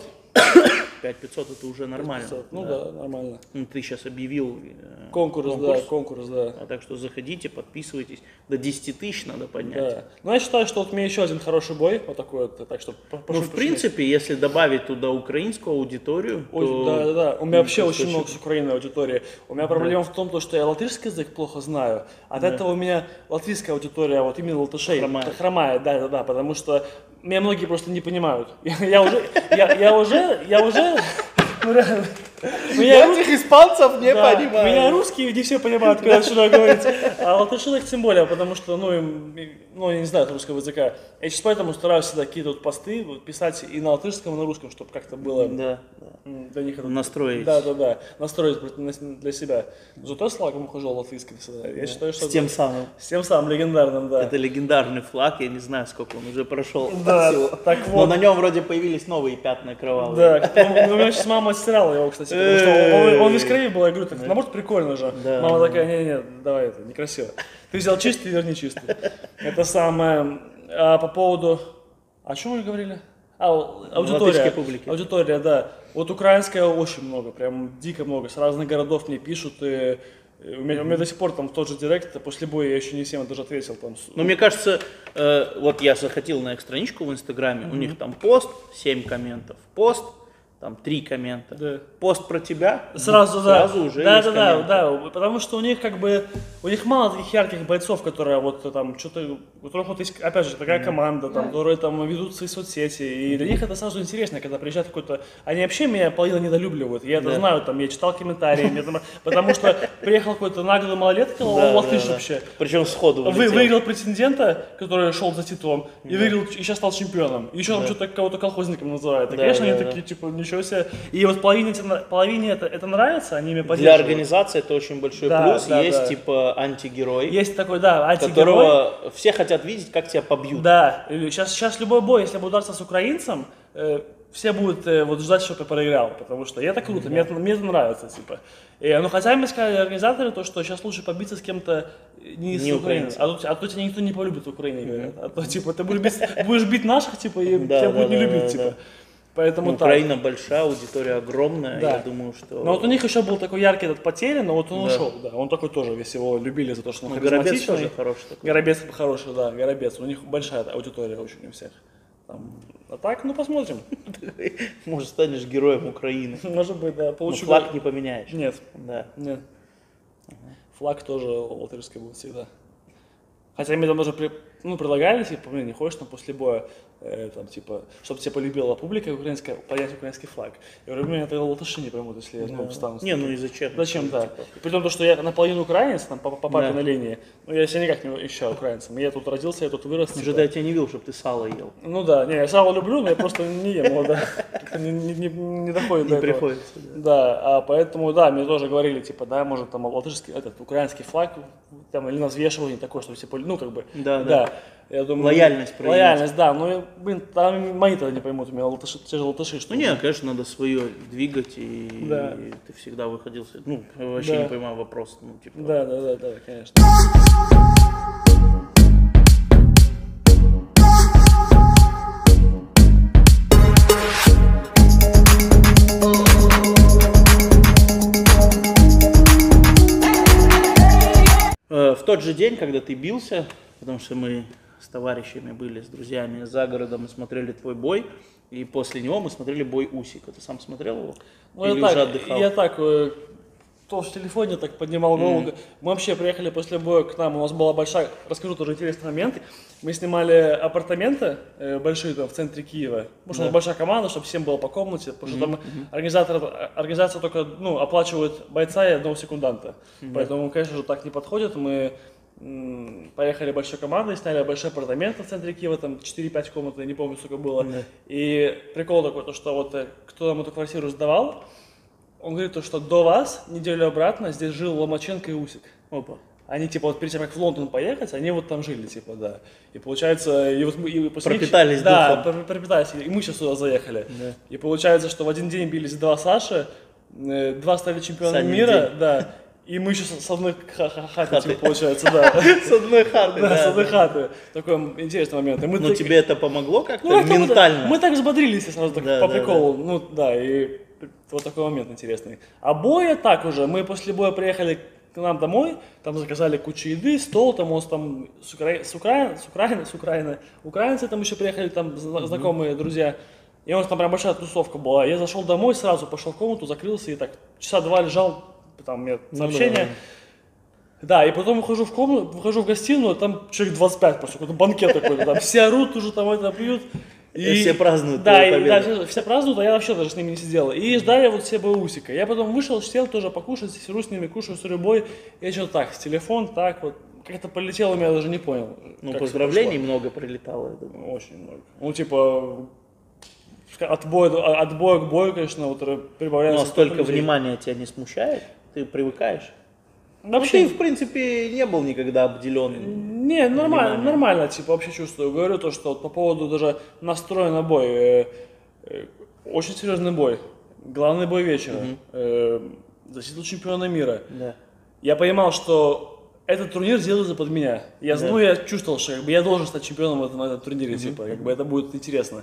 [SPEAKER 1] пять пятьсот это уже нормально.
[SPEAKER 2] пятьсот. Ну да, нормально.
[SPEAKER 1] Ну, ты сейчас объявил э,
[SPEAKER 2] Конкурс, да, конкурс, да.
[SPEAKER 1] А так что заходите, подписывайтесь. До десяти тысяч надо поднять.
[SPEAKER 2] Да. Ну, я считаю, что вот у меня еще один хороший бой, вот такой вот, так что по-
[SPEAKER 1] Ну,
[SPEAKER 2] пошли,
[SPEAKER 1] в
[SPEAKER 2] пошли.
[SPEAKER 1] принципе, если добавить туда украинскую аудиторию,
[SPEAKER 2] Ой,
[SPEAKER 1] то...
[SPEAKER 2] да, да, да. У меня вообще
[SPEAKER 1] ну,
[SPEAKER 2] очень
[SPEAKER 1] очень-
[SPEAKER 2] много с Украины аудитории. У меня проблема в том, то, что я латышский язык плохо знаю. От этого у меня латвийская аудитория, вот именно латышей,
[SPEAKER 1] Хромает.
[SPEAKER 2] хромает, да, да, да, потому что меня многие просто не понимают. Я, я уже, я, я уже, я уже, ну реально. Меня,
[SPEAKER 1] этих испанцев не
[SPEAKER 2] да, меня русские не все понимают, когда начинаю говорить, а латыши так тем более, потому что, ну, им, ну, я не знаю русского языка. Я сейчас поэтому стараюсь всегда какие-то вот посты вот, писать и на латышском, и на русском, чтобы как-то было
[SPEAKER 1] Да, да.
[SPEAKER 2] м, для них это...
[SPEAKER 1] Настроить.
[SPEAKER 2] Да, да, да, настроить для- для себя. Зато с флагом ухожу латвийским всегда. Я считаю, что...
[SPEAKER 1] С тем
[SPEAKER 2] это-
[SPEAKER 1] самым.
[SPEAKER 2] С тем самым легендарным, да.
[SPEAKER 1] Это легендарный флаг, я не знаю, сколько он уже прошел.
[SPEAKER 2] Да,
[SPEAKER 1] всего.
[SPEAKER 2] так
[SPEAKER 1] Но
[SPEAKER 2] вот.
[SPEAKER 1] на нем вроде появились новые пятна кровавые.
[SPEAKER 2] Да, ну, у меня сейчас мама отстирала его, кстати, потому что он, он весь в крови был, я говорю, так, наоборот, прикольно же.
[SPEAKER 1] Да.
[SPEAKER 2] Мама такая, не-не, давай это, некрасиво. Ты взял чистый, верни чистый. Это самое, а по поводу, о чем мы говорили? А, аудитория.
[SPEAKER 1] Латышской публики.
[SPEAKER 2] Аудитория, да. Вот украинская очень много, прям дико много. С разных городов мне пишут, и у меня, у меня до сих пор там тот же директ, после боя я еще не всем даже ответил. Там.
[SPEAKER 1] Но мне кажется, э, вот я заходил на их страничку в Инстаграме, у них там пост, семь комментов, пост, там три коммента,
[SPEAKER 2] Да.
[SPEAKER 1] пост про тебя,
[SPEAKER 2] Сразу, да.
[SPEAKER 1] сразу уже
[SPEAKER 2] да,
[SPEAKER 1] есть
[SPEAKER 2] да, да,
[SPEAKER 1] комменты.
[SPEAKER 2] да, потому что у них как бы, у них мало таких ярких бойцов, которые вот там что-то, у которых вот есть, опять же, такая команда, там, которые там ведут свои соцсети, и для них это сразу интересно, когда приезжает какой-то, они вообще меня половина недолюбливают, я это
[SPEAKER 1] Да.
[SPEAKER 2] знаю, там, я читал комментарии, мне там- потому что приехал какой-то наглый малолетка, он
[SPEAKER 1] Да,
[SPEAKER 2] латыш
[SPEAKER 1] да, да.
[SPEAKER 2] вообще,
[SPEAKER 1] Причем сходу
[SPEAKER 2] Вы,
[SPEAKER 1] вылетел.
[SPEAKER 2] выиграл претендента, который шел за титулом, и выиграл, и сейчас стал чемпионом. И еще там что-то кого-то колхозником называют. И,
[SPEAKER 1] Да,
[SPEAKER 2] конечно,
[SPEAKER 1] да,
[SPEAKER 2] они
[SPEAKER 1] да.
[SPEAKER 2] такие, типа, ничего себе. И вот половине, это на- половине это, это нравится, они меня
[SPEAKER 1] Для
[SPEAKER 2] поддерживают.
[SPEAKER 1] организации это очень большой
[SPEAKER 2] Да,
[SPEAKER 1] плюс.
[SPEAKER 2] да,
[SPEAKER 1] Есть
[SPEAKER 2] да.
[SPEAKER 1] типа антигерой,
[SPEAKER 2] Есть такой, да, антигерой.
[SPEAKER 1] которого все хотят видеть, как тебя побьют.
[SPEAKER 2] Да, сейчас, сейчас любой бой, если я буду драться с украинцем, э, все будут э, вот ждать, чтобы я проиграл, потому что это круто, мне, это- мне это нравится, типа. И, ну, хотя мне сказали организаторы, то, что сейчас лучше побиться с кем-то не, с
[SPEAKER 1] Не
[SPEAKER 2] Украины,
[SPEAKER 1] украинцем.
[SPEAKER 2] а то, а то тебя никто не полюбит в Украине, говорят. А то, типа, ты будешь бить, будешь бить наших, типа, и
[SPEAKER 1] Да,
[SPEAKER 2] тебя
[SPEAKER 1] да,
[SPEAKER 2] будут не
[SPEAKER 1] да,
[SPEAKER 2] любить,
[SPEAKER 1] да,
[SPEAKER 2] типа.
[SPEAKER 1] да.
[SPEAKER 2] Поэтому
[SPEAKER 1] Ну,
[SPEAKER 2] так.
[SPEAKER 1] Украина большая, аудитория огромная,
[SPEAKER 2] Да.
[SPEAKER 1] я думаю, что...
[SPEAKER 2] Но вот у них еще был такой яркий этот потеря, но вот он
[SPEAKER 1] Да.
[SPEAKER 2] ушел, да. Он такой тоже, весь его любили за то, что он
[SPEAKER 1] Ну, Горобец
[SPEAKER 2] харизматичный.
[SPEAKER 1] тоже хороший такой.
[SPEAKER 2] Горобец хороший, да, Горобец. У них большая аудитория очень у всех. Там. А так, ну посмотрим.
[SPEAKER 1] Может, станешь героем Украины.
[SPEAKER 2] Может быть, да.
[SPEAKER 1] Но
[SPEAKER 2] Получу
[SPEAKER 1] флаг не поменяешь.
[SPEAKER 2] Нет,
[SPEAKER 1] Да.
[SPEAKER 2] нет. Флаг тоже латышский был всегда. Хотя мне там даже при- ну, предлагали, типа, блин, не хочешь там после боя, э, там, типа, чтобы тебя полюбила публика украинская, поднять украинский флаг. Я говорю, меня это латыши не поймут, если я ну, встану. с
[SPEAKER 1] Не,
[SPEAKER 2] таким».
[SPEAKER 1] ну и зачем?
[SPEAKER 2] Зачем, да.
[SPEAKER 1] Типа,
[SPEAKER 2] И при том, то, что я наполовину украинец, там, по, по папиной
[SPEAKER 1] Да.
[SPEAKER 2] линии, ну, я себя никак не ощущаю украинцем. Я тут родился, я тут вырос.
[SPEAKER 1] Уже
[SPEAKER 2] типа.
[SPEAKER 1] да, я тебя не видел, чтобы ты сало ел.
[SPEAKER 2] Ну да, не, я сало люблю, но я просто не ем его, да. Как-то не, не, не, не доходит
[SPEAKER 1] Не
[SPEAKER 2] до этого.
[SPEAKER 1] приходится, да.
[SPEAKER 2] Да, а поэтому, да, мне тоже говорили, типа, да, может, там, латышский, этот, украинский флаг, там, или на взвешивании такое, чтобы все, поли- ну, как бы,
[SPEAKER 1] Да,
[SPEAKER 2] да.
[SPEAKER 1] да.
[SPEAKER 2] Я думаю,
[SPEAKER 1] Лояльность проявить.
[SPEAKER 2] Лояльность, да, ну, блин, там мои-то не поймут, у меня латыши, те же латыши, что
[SPEAKER 1] Ну не, конечно, надо свое двигать, и,
[SPEAKER 2] Да.
[SPEAKER 1] и ты всегда выходил с... Ну, я вообще
[SPEAKER 2] Да.
[SPEAKER 1] не понимаю вопрос. Ну, типа,
[SPEAKER 2] Да, да, да, да, конечно.
[SPEAKER 1] Э, В тот же день, когда ты бился, потому что мы с товарищами были, с друзьями за городом и смотрели твой бой, и после него мы смотрели бой Усика. Ты сам смотрел его?
[SPEAKER 2] Ну,
[SPEAKER 1] Или
[SPEAKER 2] я
[SPEAKER 1] уже
[SPEAKER 2] так,
[SPEAKER 1] отдыхал?
[SPEAKER 2] я так, э, то в телефоне так поднимал голову. Мы вообще приехали после боя к нам, у нас была большая, расскажу тоже интересный момент. Мы снимали апартаменты э, большие там в центре Киева, потому что у нас большая команда, чтобы всем было по комнате, потому что там организатор, организация только ну, оплачивает бойца и одного секунданта. Поэтому, конечно же, так не подходит. Мы м, поехали большой командой, сняли большие апартаменты в центре Киева, там четыре-пять комнат, я не помню, сколько было.
[SPEAKER 1] Да.
[SPEAKER 2] И прикол такой, то, что вот э, кто нам эту квартиру сдавал, он говорит, то, что до вас, неделю обратно, здесь жил Ломаченко и Усик.
[SPEAKER 1] Опа.
[SPEAKER 2] Они, типа, вот перед тем, как в Лондон поехать, они вот там жили, типа, да. И получается, и вот мы, и после них-
[SPEAKER 1] Пропитались
[SPEAKER 2] Да,
[SPEAKER 1] духом.
[SPEAKER 2] пр- пропитались, и мы сейчас сюда заехали.
[SPEAKER 1] Да.
[SPEAKER 2] И получается, что в один день бились два Саши, э, два стали чемпионами
[SPEAKER 1] За один
[SPEAKER 2] мира,
[SPEAKER 1] день.
[SPEAKER 2] да. И мы еще с одной хаты, получается, да.
[SPEAKER 1] С одной хаты,
[SPEAKER 2] да. С одной хаты. Такой интересный момент.
[SPEAKER 1] Ну, тебе это помогло как-то ментально?
[SPEAKER 2] Мы так взбодрились сразу, по приколу. Ну, да, и вот такой момент интересный. А боя так уже, мы после боя приехали к нам домой, там заказали кучу еды, стол, там у нас там с Украины, с Украины, с Украины, с Украины, украинцы там еще приехали, там знакомые, друзья. И у нас там прям большая тусовка была. Я зашел домой, сразу пошел в комнату, закрылся и так часа два лежал, там мне сообщение. Ну, да. да, и потом выхожу в комнату, выхожу в гостиную, там человек двадцать пять просто, какой-то банкет такой, там все орут уже, там это пьют.
[SPEAKER 1] И, и все празднуют.
[SPEAKER 2] Да, и, да, все, все празднуют, а я вообще даже с ними не сидел. И ждали вот все бэусика. Я потом вышел, сел тоже покушать, сижу с ними, кушаю с рыбой. Я что-то так, с телефон, так вот. Как это полетело, я даже не понял.
[SPEAKER 1] Ну, поздравлений много прилетало, я думаю.
[SPEAKER 2] Очень много. Ну, типа, от боя, от боя к бою, конечно, вот прибавляется.
[SPEAKER 1] Ну, а столько внимания тебя не смущает? Ты привыкаешь? Вообще, ну, ты, в принципе, не был никогда обделен.
[SPEAKER 2] Не, нормально, нормально, типа, вообще чувствую. Говорю то, что вот по поводу даже настроя на бой. Э, э, очень серьезный бой. Главный бой вечера. Угу. Э, за титул чемпиона мира.
[SPEAKER 1] Да.
[SPEAKER 2] Я понимал, что этот турнир делается под меня. Я, да. Ну, я чувствовал, что как бы, я должен стать чемпионом в этом, на этом турнире, угу. Типа, как бы это будет интересно.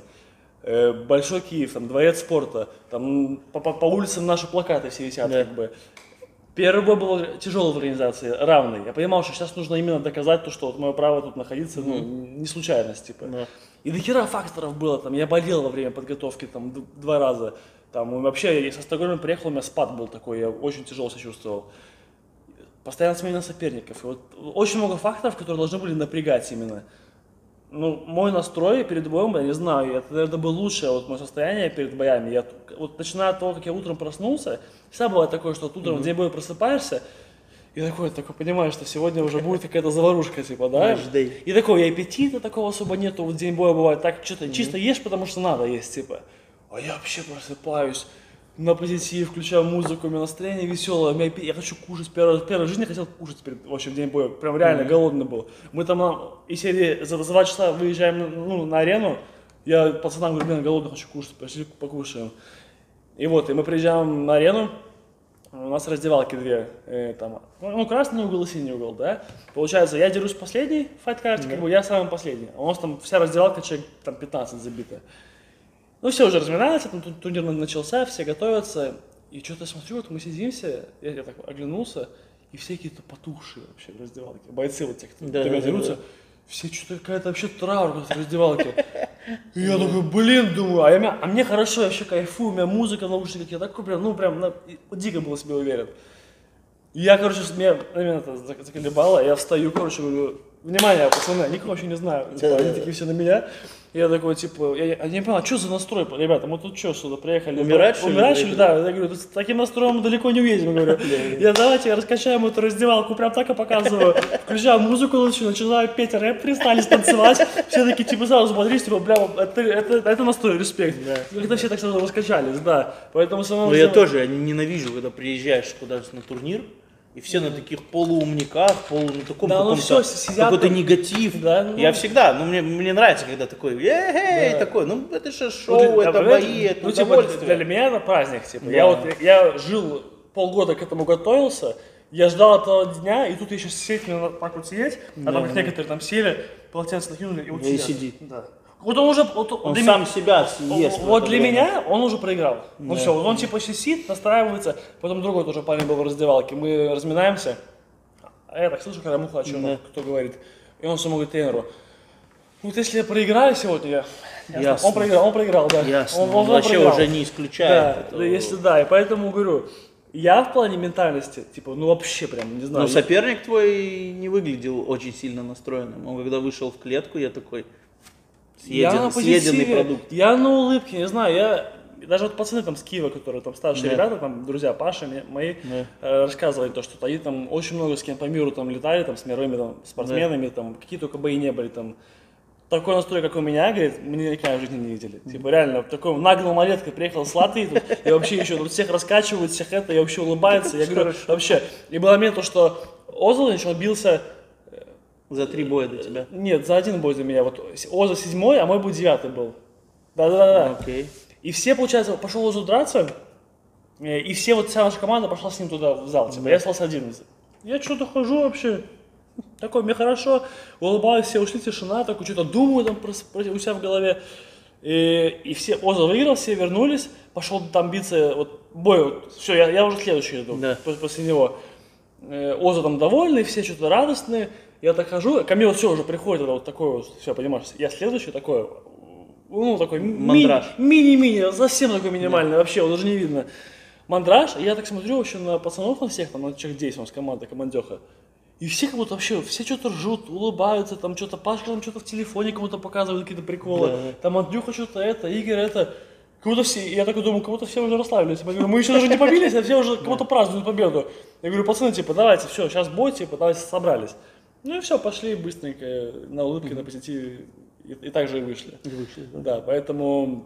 [SPEAKER 2] Э, Большой Киев, там, дворец спорта, там по, по, по улицам наши плакаты все висят, да. Как бы. Первый бой был тяжелый в организации, равный. Я понимал, что сейчас нужно именно доказать то, что вот мое право тут находиться, mm-hmm. ну, не случайность, типа. Yeah. И до хера факторов было, там, я болел во время подготовки, там, д- два раза. Там, вообще, я со Стокгольма приехал, у меня спад был такой, я очень тяжело себя чувствовал. Постоянно смена соперников. И вот очень много факторов, которые должны были напрягать именно. Ну, мой настрой перед боем, я не знаю, это, это было лучшее вот мое состояние перед боями. Я, вот начиная от того, как я утром проснулся, всегда бывает такое, что вот утром mm-hmm. в день боя просыпаешься, и такой, такой понимаешь, что сегодня уже будет какая-то заварушка, типа, да? И такой, и аппетита такого особо нету, вот в день боя бывает так, что-то mm-hmm. чисто ешь, потому что надо есть, типа. А я вообще просыпаюсь на позитив, включаю музыку, у меня настроение веселое, меня, я хочу кушать, первый, первый в жизни хотел кушать перед, в общем, день боя, прям реально mm-hmm. голодный был. Мы там из серии за два часа выезжаем ну, на арену, я пацанам говорю, блин, голодный, хочу кушать, пошли покушаем. И вот, и мы приезжаем на арену, у нас раздевалки две, э, там, ну, красный угол и синий угол, да. Получается, я дерусь последний в файт-карте, mm-hmm. как бы я самый последний, а у нас там вся раздевалка, человек там пятнадцать забита. Ну все, уже разминаются, там турнир начался, все готовятся, и что-то смотрю, вот мы сидимся, я, я так оглянулся, и все какие-то потухшие вообще в раздевалке, бойцы вот те, кто да, да, дерутся, да. Все что-то какая-то вообще траур в раздевалке. И я такой, блин, думаю, а, я, а мне хорошо, я вообще кайфую, у меня музыка в наушниках, я такой прям, ну прям, на, дико был себе уверен. И я, короче, меня, меня это заколебало, я встаю, короче, говорю, внимание, пацаны, никого вообще не знаю, типа, да, они да, такие все на меня. Я такой, типа, я, я не понял, что за настрой, ребята, мы тут что, сюда приехали?
[SPEAKER 1] Умирать, что ли?
[SPEAKER 2] Умирать, что ли, да. Я говорю, с таким настроем мы далеко не уедем, говорю. Я давайте раскачаем эту раздевалку, прям так и показываю. Включаю музыку лучше, начинаю петь рэп, перестали танцевать. Все такие, типа, сразу смотришь, типа, бля, это, это, это настрой, респект. Когда все так сразу раскачались, да. Поэтому самому...
[SPEAKER 1] Ну, я тоже ненавижу, когда приезжаешь куда-то на турнир, и все на таких полуумниках, полу, на таком
[SPEAKER 2] да,
[SPEAKER 1] каком-то,
[SPEAKER 2] ну все,
[SPEAKER 1] какой-то негатив.
[SPEAKER 2] Да, ну,
[SPEAKER 1] я всегда, ну мне, мне нравится, когда такой, эй, да. Такой, ну это же шоу, ну, это бои, это
[SPEAKER 2] ну,
[SPEAKER 1] удовольствие.
[SPEAKER 2] Типа, для меня это праздник, типа, да. я вот, я жил полгода к этому готовился, я ждал этого дня, и тут еще сидеть, мне надо так вот сидеть, да, а там как некоторые там сели, полотенце накинули и вот
[SPEAKER 1] и сидит.
[SPEAKER 2] Да. Вот он уже, вот,
[SPEAKER 1] он сам меня, себя съест.
[SPEAKER 2] Вот для время. Меня он уже проиграл. Да. Ну все, он типа сидит, настраивается, потом другой тоже парень был в раздевалке, мы разминаемся. А я так слышу, когда муха о чем, да. Кто говорит. И он самому говорит тренеру, вот если я проиграю сегодня, я, он проиграл, он проиграл, да.
[SPEAKER 1] Ясно.
[SPEAKER 2] Он, он,
[SPEAKER 1] вообще
[SPEAKER 2] он
[SPEAKER 1] уже не исключает.
[SPEAKER 2] Да,
[SPEAKER 1] этого.
[SPEAKER 2] Да, если да, и поэтому говорю, я в плане ментальности, типа, ну вообще прям, не знаю.
[SPEAKER 1] Но соперник твой не выглядел очень сильно настроенным. Он когда вышел в клетку, я такой, съеден, съеденный продукт.
[SPEAKER 2] Я на улыбке, не знаю, я... Даже вот пацаны там с Киева, которые там старшие yeah. ребята, там друзья Паша мои, yeah. э, рассказывали то, что они там очень много с кем по миру там летали, там с мировыми там, спортсменами, yeah. там какие только бои не были, там такой настрой, как у меня, говорит, мы никогда в жизни не видели. Mm-hmm. Типа реально, такой наглый малетка приехал с Латвии тут, и вообще еще тут всех раскачивают, всех это, и вообще улыбается. Я говорю, вообще. И был момент, то, что Озолинч, он бился...
[SPEAKER 1] За три боя до тебя?
[SPEAKER 2] Нет, за один бой за меня. Вот Оза седьмой, а мой бой девятый был. Да-да-да.
[SPEAKER 1] Окей.
[SPEAKER 2] И все, получается, пошел Озу драться, И все, вот вся наша команда пошла с ним туда, в зал. Типа, я остался один. Я что-то хожу вообще, такой, мне хорошо, улыбаюсь, все ушли, тишина, такой, что-то думаю там про, про, у себя в голове. И, и все, Оза выиграл, все вернулись, пошел там биться, вот, бой, вот, все, я, я уже следующий иду, да. после, после него. Оза там довольный, все что-то радостные. Я так хожу, ко мне вот все уже приходит, вот такой вот, все, понимаешь, я следующий такой, ну, такой
[SPEAKER 1] мандраж.
[SPEAKER 2] Ми- мини-мини, совсем такой минимальный, да. Вообще, его даже не видно. Мандраж, и я так смотрю вообще на пацанов, на всех, там, на человек десять, у нас команда, командеха. И все как будто вообще, все что-то ржут, улыбаются, там что-то, Пашка там что-то в телефоне кому-то показывает, какие-то приколы. Да. Там Андрюха что-то это, Игорь это. Как будто все, я такой думаю, как будто все уже расслабились. Я говорю, мы еще даже не побились, а все уже как будто празднуют победу. Я говорю, пацаны, типа, давайте, все, сейчас бой, типа, давайте собрались. Ну и все, пошли быстренько, на улыбке, mm-hmm. на позитиве, и, и так же и вышли. И вышли, да. Да, поэтому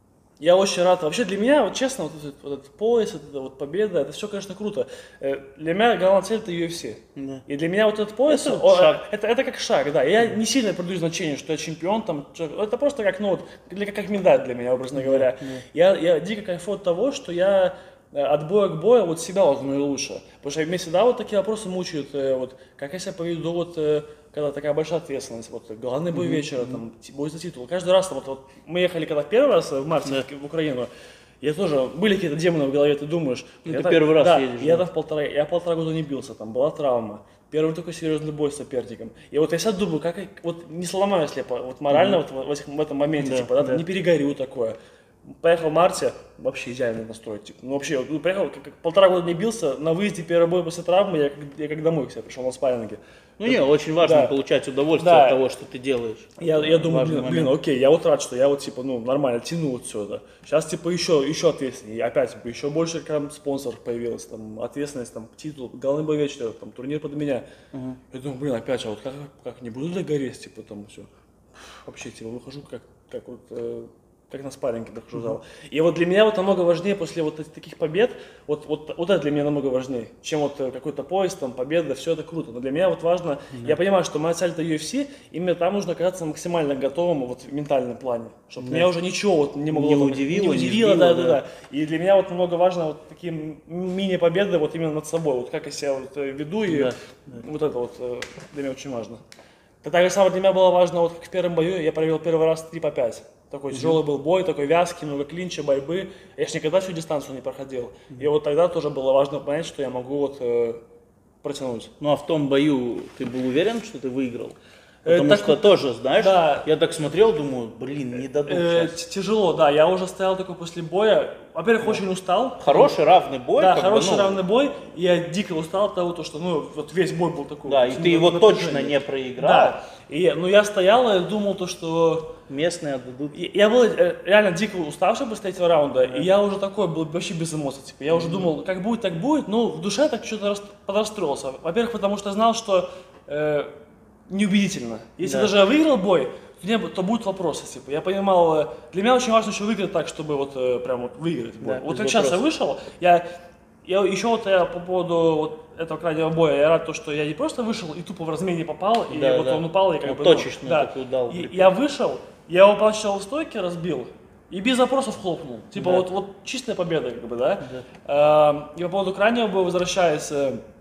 [SPEAKER 2] я очень рад. Вообще для меня, вот честно, вот этот, вот этот пояс, вот эта вот победа, это все, конечно, круто. Для меня главная цель это ю эф си. Да. И для меня вот этот пояс, это, о, шаг. Это, это как шаг, да. Я не сильно придаю значение, что я чемпион, там, это просто как, ну, вот, для, как медаль для меня, образно говоря. Да. Я, я дико кайфую от того, что я от боя к бою вот себя узнаю лучше. Потому что меня всегда вот такие вопросы мучают, вот, как я себя поведу, вот, когда такая большая ответственность, вот, главный бой mm-hmm. вечера, там, бой за титул. Каждый раз, вот, вот, мы ехали когда первый раз в марте yeah. в Украину, я тоже, были какие-то демоны в голове, ты думаешь.
[SPEAKER 1] Ну, ты
[SPEAKER 2] так,
[SPEAKER 1] первый раз
[SPEAKER 2] да,
[SPEAKER 1] едешь.
[SPEAKER 2] Я там полтора, я полтора года не бился, там была травма. Первый такой серьезный бой с соперником. И вот я сейчас думаю, как, вот не сломаюсь ли, вот морально mm-hmm. вот в, этих, в этом моменте, yeah. типа, да, yeah. не перегорю такое. Поехал в марте, вообще идеальный настрой, типа, ну вообще, ну, приехал, как, как, полтора года не бился, на выезде первый бой после травмы, я, я как домой к себе пришел на спарринге.
[SPEAKER 1] Ну не, очень важно да. получать удовольствие
[SPEAKER 2] да.
[SPEAKER 1] от того, что ты делаешь.
[SPEAKER 2] Я, я думаю, блин, блин, окей, я вот рад, что я вот типа, ну, нормально тяну вот все это. Сейчас типа еще, еще ответственнее, и опять типа, еще больше там спонсоров появилось, там, ответственность, там, титул, главный бой вечера, там, турнир под меня. Uh-huh. Я думаю, блин, опять, а вот как, как не буду догореть, типа, там, все. Вообще, типа, выхожу как, как вот... Э, как на спарринге дохожу в зал. И вот для меня вот намного важнее после вот таких побед, вот, вот, вот это для меня намного важнее, чем вот какой-то пояс, там, победа, все это круто. Но для меня вот важно, mm-hmm. я понимаю, что моя цель это ю эф си, именно там нужно оказаться максимально готовым вот в ментальном плане, чтобы mm-hmm. меня уже ничего вот не могло,
[SPEAKER 1] не удивило,
[SPEAKER 2] не удивило, не да, да, да. И для меня вот намного важно вот такие мини-победы вот именно над собой, вот как я себя вот веду, и yeah. вот это вот для меня очень важно. Так же самое для меня было важно, вот как в первом бою, я провел первый раз три по пять. Такой mm-hmm. тяжелый был бой, такой вязкий, много клинча, борьбы. Я же никогда всю дистанцию не проходил. Mm-hmm. И вот тогда тоже было важно понять, что я могу вот э, протянуть.
[SPEAKER 1] Ну а в том бою ты был уверен, что ты выиграл? Потому так, что тоже, знаешь, да. я так смотрел, думаю, блин, не дадут э, сейчас.
[SPEAKER 2] Тяжело, да, я уже стоял такой после боя, во-первых, да. очень устал.
[SPEAKER 1] Хороший, равный бой.
[SPEAKER 2] Да, хороший, бы, ну... равный бой, и я дико устал от того, что, ну, вот весь бой был такой.
[SPEAKER 1] Да, и ты его точно не проиграл.
[SPEAKER 2] Да, и, ну, я стоял и думал то, что...
[SPEAKER 1] Местные отдадут.
[SPEAKER 2] Я был реально дико уставший после третьего раунда, да. и я уже такой был вообще без эмоций, типа, я mm-hmm. уже думал, как будет, так будет, но в душе так что-то подрастроился. Во-первых, потому что знал, что... Э, неубедительно. Если да. даже я выиграл бой, то, не, то будут вопросы. Типа. Я понимал, для меня очень важно еще выиграть так, чтобы вот прям вот выиграть бой. Да, вот как сейчас я вышел, я, я еще вот я по поводу вот этого крайнего боя, я рад то, что я не просто вышел и тупо в размене попал, и да, вот да. он упал, и как
[SPEAKER 1] он
[SPEAKER 2] бы...
[SPEAKER 1] точечно
[SPEAKER 2] да.
[SPEAKER 1] такой дал.
[SPEAKER 2] И, я вышел, я его поначалу в стойке разбил, и без вопросов хлопнул. Типа да. вот, вот чистая победа, как бы, да. да. А, и по поводу крайнего боя, возвращаясь,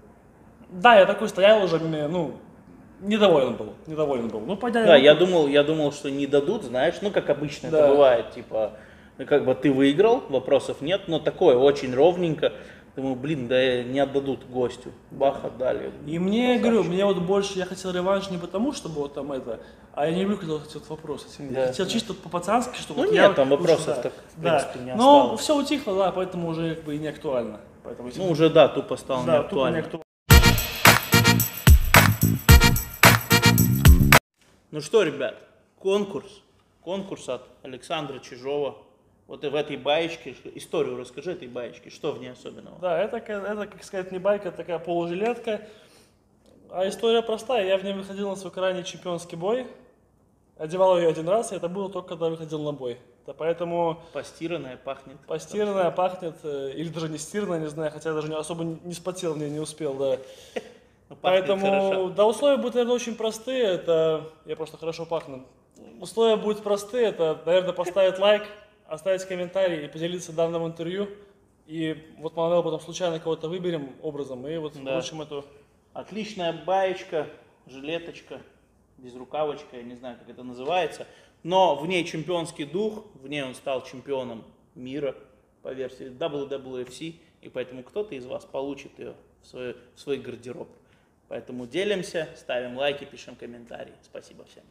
[SPEAKER 2] да, я такой стоял уже, ну, недоволен был, недоволен был. Ну, пойдя,
[SPEAKER 1] да, я думал, я думал, что не дадут, знаешь, ну, как обычно да. это бывает, типа, как бы ты выиграл, вопросов нет, но такое очень ровненько. Думаю, блин, да не отдадут гостю. Бах, отдали.
[SPEAKER 2] И мне, я говорю, мне вот больше, я хотел реванш не потому, чтобы вот там это, а я не люблю, когда вот эти вот вопросы. Да. Я хотел чисто по-пацански, чтобы...
[SPEAKER 1] Ну
[SPEAKER 2] вот
[SPEAKER 1] нет,
[SPEAKER 2] я,
[SPEAKER 1] там вопросов
[SPEAKER 2] да,
[SPEAKER 1] так, в
[SPEAKER 2] да.
[SPEAKER 1] принципе, не
[SPEAKER 2] но
[SPEAKER 1] осталось.
[SPEAKER 2] все утихло, да, поэтому уже как бы и не актуально. Поэтому,
[SPEAKER 1] ну уже, да, тупо стало
[SPEAKER 2] да,
[SPEAKER 1] не актуально.
[SPEAKER 2] Тупо не актуально.
[SPEAKER 1] Ну что, ребят, конкурс, конкурс от Александра Чижова. Вот и в этой баечке, историю расскажи этой баечки, что в ней особенного?
[SPEAKER 2] Да, это, это, как сказать, не байка, это такая полужилетка. А история простая, я в ней выходил на свой крайний чемпионский бой. Одевал ее один раз, и это было только когда выходил на бой. Да, поэтому...
[SPEAKER 1] Постиранная пахнет.
[SPEAKER 2] Постиранная пахнет, или даже не стиранная, не знаю, хотя я даже особо не спотел, не, не успел, да. Поэтому, хорошо. Да, условия будут, наверное, очень простые, это, я просто хорошо пахну. Условия будут простые, это, наверное, поставить лайк, оставить комментарий и поделиться данным интервью. И вот мы потом случайно кого-то выберем образом, и вот
[SPEAKER 1] Да.
[SPEAKER 2] получим эту...
[SPEAKER 1] Отличная баечка, жилеточка, безрукавочка, я не знаю, как это называется. Но в ней чемпионский дух, в ней он стал чемпионом мира по версии дабл ю дабл ю эф си. И поэтому кто-то из вас получит ее в свой, в свой гардероб. Поэтому делимся, ставим лайки, пишем комментарии. Спасибо всем.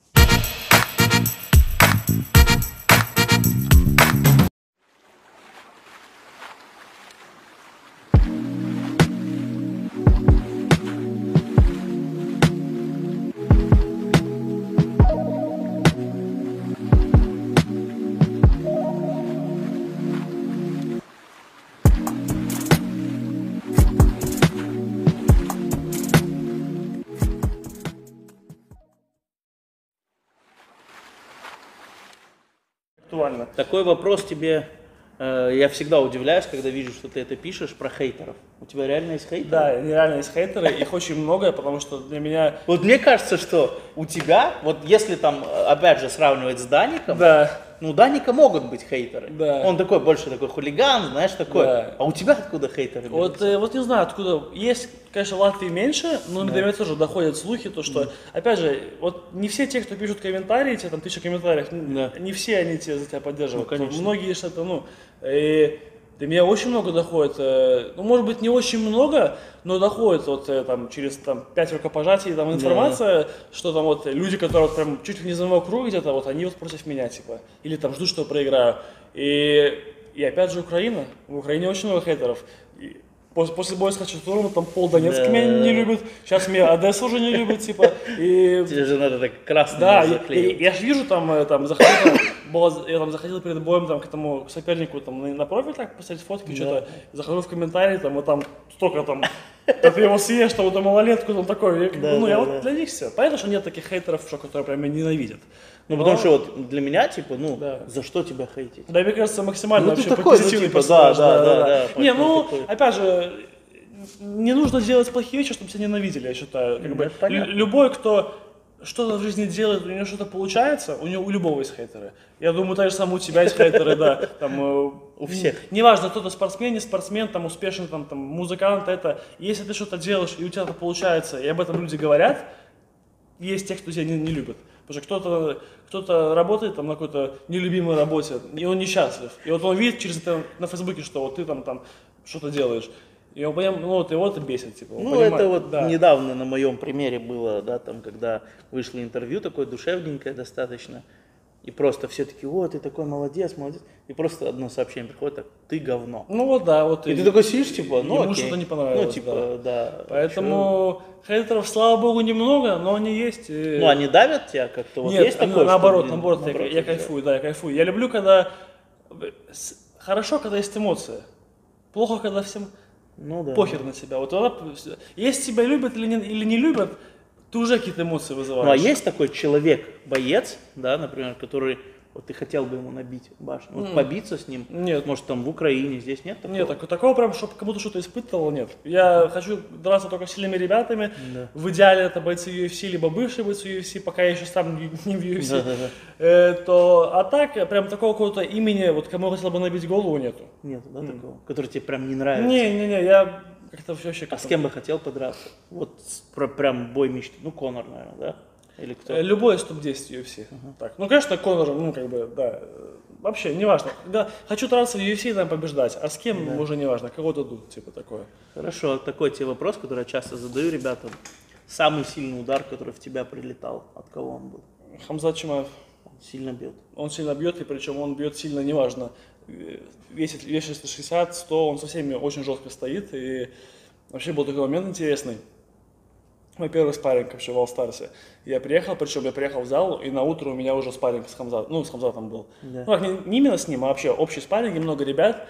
[SPEAKER 2] Актуально.
[SPEAKER 1] Такой вопрос тебе, э, я всегда удивляюсь, когда вижу, что ты это пишешь про хейтеров. У тебя реально есть хейтеры?
[SPEAKER 2] Да, реально есть хейтеры, их очень много, потому что для меня...
[SPEAKER 1] Вот мне кажется, что у тебя, вот если там, опять же, сравнивать с Даником,
[SPEAKER 2] Да.
[SPEAKER 1] ну, у Даника могут быть хейтеры.
[SPEAKER 2] Да.
[SPEAKER 1] Он такой, больше такой хулиган, знаешь, такой.
[SPEAKER 2] Да.
[SPEAKER 1] А у тебя откуда хейтеры
[SPEAKER 2] Вот,
[SPEAKER 1] берутся?
[SPEAKER 2] э, вот не знаю, откуда. Есть, конечно, в Латвии меньше, но до меня тоже доходят слухи, то что, опять же, вот не все те, кто пишут комментарии, тебе там тысяча комментариев, н-
[SPEAKER 1] Да.
[SPEAKER 2] не все они тебя за тебя поддерживают.
[SPEAKER 1] Ну, конечно.
[SPEAKER 2] Многие что-то, ну, и до меня очень много доходит, э, ну, может быть, не очень много, но доходит вот э, там через там пять рукопожатий там информация, что там вот люди, которые вот прям чуть ли не за моего круга где-то, вот они вот против меня, типа, или там ждут, что я проиграю. И, и опять же Украина, в Украине очень много хейтеров. И после, после боя с Хачатуром там пол Донецка
[SPEAKER 1] Да.
[SPEAKER 2] меня не любит, сейчас меня Одесса уже не любит, типа, и...
[SPEAKER 1] Тебе же надо так красно
[SPEAKER 2] Да, я, я,
[SPEAKER 1] заклеивать.
[SPEAKER 2] я ж вижу там, э, там заходил, там, было- я там заходил перед боем там, к этому сопернику там, на, на профиль так поставить фотки, что-то, захожу в комментарии, там, вот там столько там, да ты его съешь, там, вот малолетку, там такой, я, как бы,
[SPEAKER 1] Да,
[SPEAKER 2] ну,
[SPEAKER 1] да,
[SPEAKER 2] я
[SPEAKER 1] да.
[SPEAKER 2] вот для них все. Понятно, что нет таких хейтеров, что, которые прям меня ненавидят.
[SPEAKER 1] Ну,
[SPEAKER 2] Но-
[SPEAKER 1] потому что вот для меня, типа, ну,
[SPEAKER 2] Да.
[SPEAKER 1] за что тебя хейтить?
[SPEAKER 2] Да, мне кажется, максимально
[SPEAKER 1] Ну, ты
[SPEAKER 2] вообще
[SPEAKER 1] такой, ну,
[SPEAKER 2] позитивный
[SPEAKER 1] типа,
[SPEAKER 2] персонаж,
[SPEAKER 1] да, да, да, да,
[SPEAKER 2] Не,
[SPEAKER 1] поэтому
[SPEAKER 2] ну,
[SPEAKER 1] такой.
[SPEAKER 2] опять же, не нужно делать плохие вещи, чтобы тебя ненавидели, я считаю. Как
[SPEAKER 1] Ну,
[SPEAKER 2] бы,
[SPEAKER 1] это понятно.
[SPEAKER 2] лю- любой, кто что-то в жизни делает, у него что-то получается, у него у любого есть хейтеры. Я думаю, так же самое у тебя есть хейтеры, да. Там, э,
[SPEAKER 1] У всех.
[SPEAKER 2] Неважно, кто-то спортсмен, не спортсмен, там, успешный, там, там, музыкант, это. Если ты что-то делаешь, и у тебя это получается, и об этом люди говорят, есть те, кто тебя не, не любит. Потому что кто-то кто работает там на какой-то нелюбимой работе, и он несчастлив. И вот он видит через это на Фейсбуке, что вот ты там, там что-то делаешь. И он поним- ну, вот его это бесит, типа. он
[SPEAKER 1] Ну,
[SPEAKER 2] понимает,
[SPEAKER 1] это вот
[SPEAKER 2] да.
[SPEAKER 1] недавно на моем примере было, да, там, когда вышло интервью, такое душевненькое достаточно, и просто все таки, о, ты такой молодец, молодец, и просто одно сообщение приходит, так, ты говно.
[SPEAKER 2] Ну вот да, вот
[SPEAKER 1] И ты такой сидишь, типа, ну
[SPEAKER 2] ему
[SPEAKER 1] окей.
[SPEAKER 2] что-то не понравилось,
[SPEAKER 1] Ну, типа, да.
[SPEAKER 2] Поэтому хейтеров, слава богу, немного, но они есть. и-
[SPEAKER 1] Ну, они давят тебя как-то? Вот
[SPEAKER 2] Нет,
[SPEAKER 1] есть
[SPEAKER 2] они
[SPEAKER 1] такое, что,
[SPEAKER 2] наоборот,
[SPEAKER 1] блин,
[SPEAKER 2] наоборот, я-
[SPEAKER 1] наоборот,
[SPEAKER 2] я,
[SPEAKER 1] да.
[SPEAKER 2] кайфую, да, я кайфую. Я люблю, когда с- хорошо, когда есть эмоции. Плохо, когда всем
[SPEAKER 1] Ну, да.
[SPEAKER 2] похер на себя. Вот тогда, п- если тебя любят или не, или не любят, ты уже какие-то эмоции вызываешь.
[SPEAKER 1] Ну, а есть такой человек-боец, да, например, который, вот ты хотел бы ему набить башню, вот побиться с ним?
[SPEAKER 2] Нет.
[SPEAKER 1] Может, там в Украине, здесь нет такого?
[SPEAKER 2] Нет, так- такого прям, чтобы кому-то что-то испытывал, нет. Я хочу драться только с сильными ребятами.
[SPEAKER 1] Да.
[SPEAKER 2] В идеале это бойцы ю эф си, либо бывшие бойцы ю эф си, пока я еще сам не не в ю эф си.
[SPEAKER 1] Да-да-да.
[SPEAKER 2] Э, то, а так, прям такого какого-то имени, вот кому я хотел бы набить голову, нету.
[SPEAKER 1] Нет, да, такого? Который тебе прям не нравится?
[SPEAKER 2] Не-не-не, я как-то вообще...
[SPEAKER 1] А
[SPEAKER 2] как-то-
[SPEAKER 1] с кем бы хотел подраться? Вот с- про- прям бой мечты. Ну, Конор, наверное, да? Или кто?
[SPEAKER 2] Э, Любой из топ десять ю эф си. Так, ну, конечно, Конор, ну, как бы, да, э, вообще, неважно. Да, хочу драться в ю эф си, там, побеждать, а с кем, уже неважно, кого дадут, типа, такое.
[SPEAKER 1] Хорошо, такой тебе вопрос, который я часто задаю ребятам. Самый сильный удар, который в тебя прилетал, от кого он был?
[SPEAKER 2] Хамзат Чимаев,
[SPEAKER 1] Он сильно бьет.
[SPEAKER 2] он сильно бьет, и причем он бьет сильно, неважно, э, весит, весит сто шестьдесят, сто, он со всеми очень жестко стоит, и вообще был такой момент интересный. Мой первый спарринг вообще в All-Star'се. Я приехал, причем я приехал в зал, и на утро у меня уже спарринг с Хамзатом, ну, с Хамзатом был.
[SPEAKER 1] Да.
[SPEAKER 2] Ну, как, не, не именно с ним, а вообще общий спарринг, и много ребят.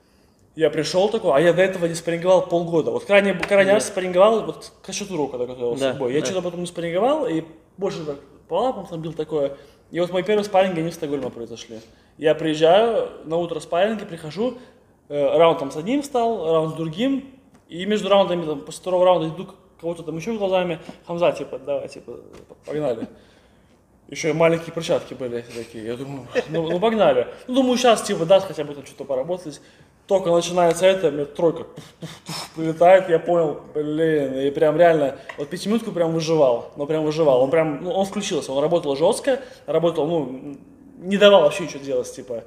[SPEAKER 2] Я пришел такой, а я до этого не спарринговал полгода. Вот крайне, крайне раз спарринговал, вот к Хачатуру, когда готовился
[SPEAKER 1] Да,
[SPEAKER 2] к бою. Я
[SPEAKER 1] да.
[SPEAKER 2] что-то потом не спарринговал, и больше так по лапам там бил такое. И вот мои первые спарринги, они в Стокгольме произошли. Я приезжаю, на утро спарринги, прихожу, э, раунд там с одним стал, раунд с другим, и между раундами, там, после второго раунда иду к- кого-то там еще глазами, Хамза, типа, давай, типа, погнали. Еще и маленькие перчатки были такие, я думаю, ну, ну погнали. Ну, думаю, сейчас, типа, даст хотя бы там что-то поработать. только начинается это, мне тройка прилетает, я понял, блин, и прям реально, вот пятиминутку прям выживал, ну прям выживал, он прям, ну, он включился, он работал жестко, работал, ну, не давал вообще ничего делать, типа.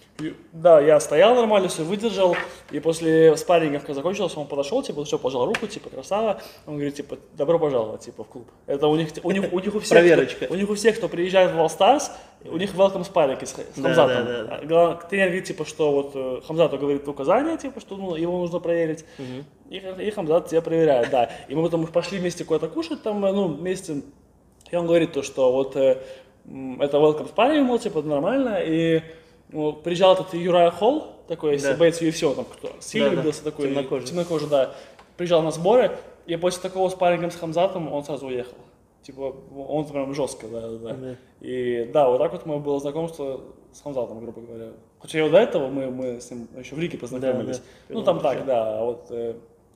[SPEAKER 2] Да, я стоял нормально, все выдержал, и после спарринга, когда закончилось, он подошел, типа, все, пожал руку, типа, красава, он говорит, типа, добро пожаловать, типа, в клуб. Это у них, у них, у них у всех,
[SPEAKER 1] проверочка.
[SPEAKER 2] Кто, у них у всех, кто приезжает в All Stars, у них welcome спарринг с, с Хамзатом.
[SPEAKER 1] Да, да,
[SPEAKER 2] да. Тренер говорит, типа, что вот Хамзату говорит указания, типа, что ну, его нужно проверить, угу. и, и Хамзат тебя проверяет, да. И мы потом пошли вместе куда-то кушать, там, ну, вместе, и он говорит то, что вот э, это welcome спарринг, мол, типа, нормально, и ну, приезжал этот Юрай Холл, такой, если да. боец ю эф си, он там кто, сильный да, бился, да. такой, темнокожий. темнокожий, да, приезжал на сборы, и после такого спарринга с Хамзатом он сразу уехал. Типа, он прям жестко, да, да, да. Mm-hmm. И да, вот так вот мы было знакомство с Хамзатом, грубо говоря. Хотя и до этого мы, мы с ним еще в Риге познакомились. Да, да. Ну, там так, да, вот... Э,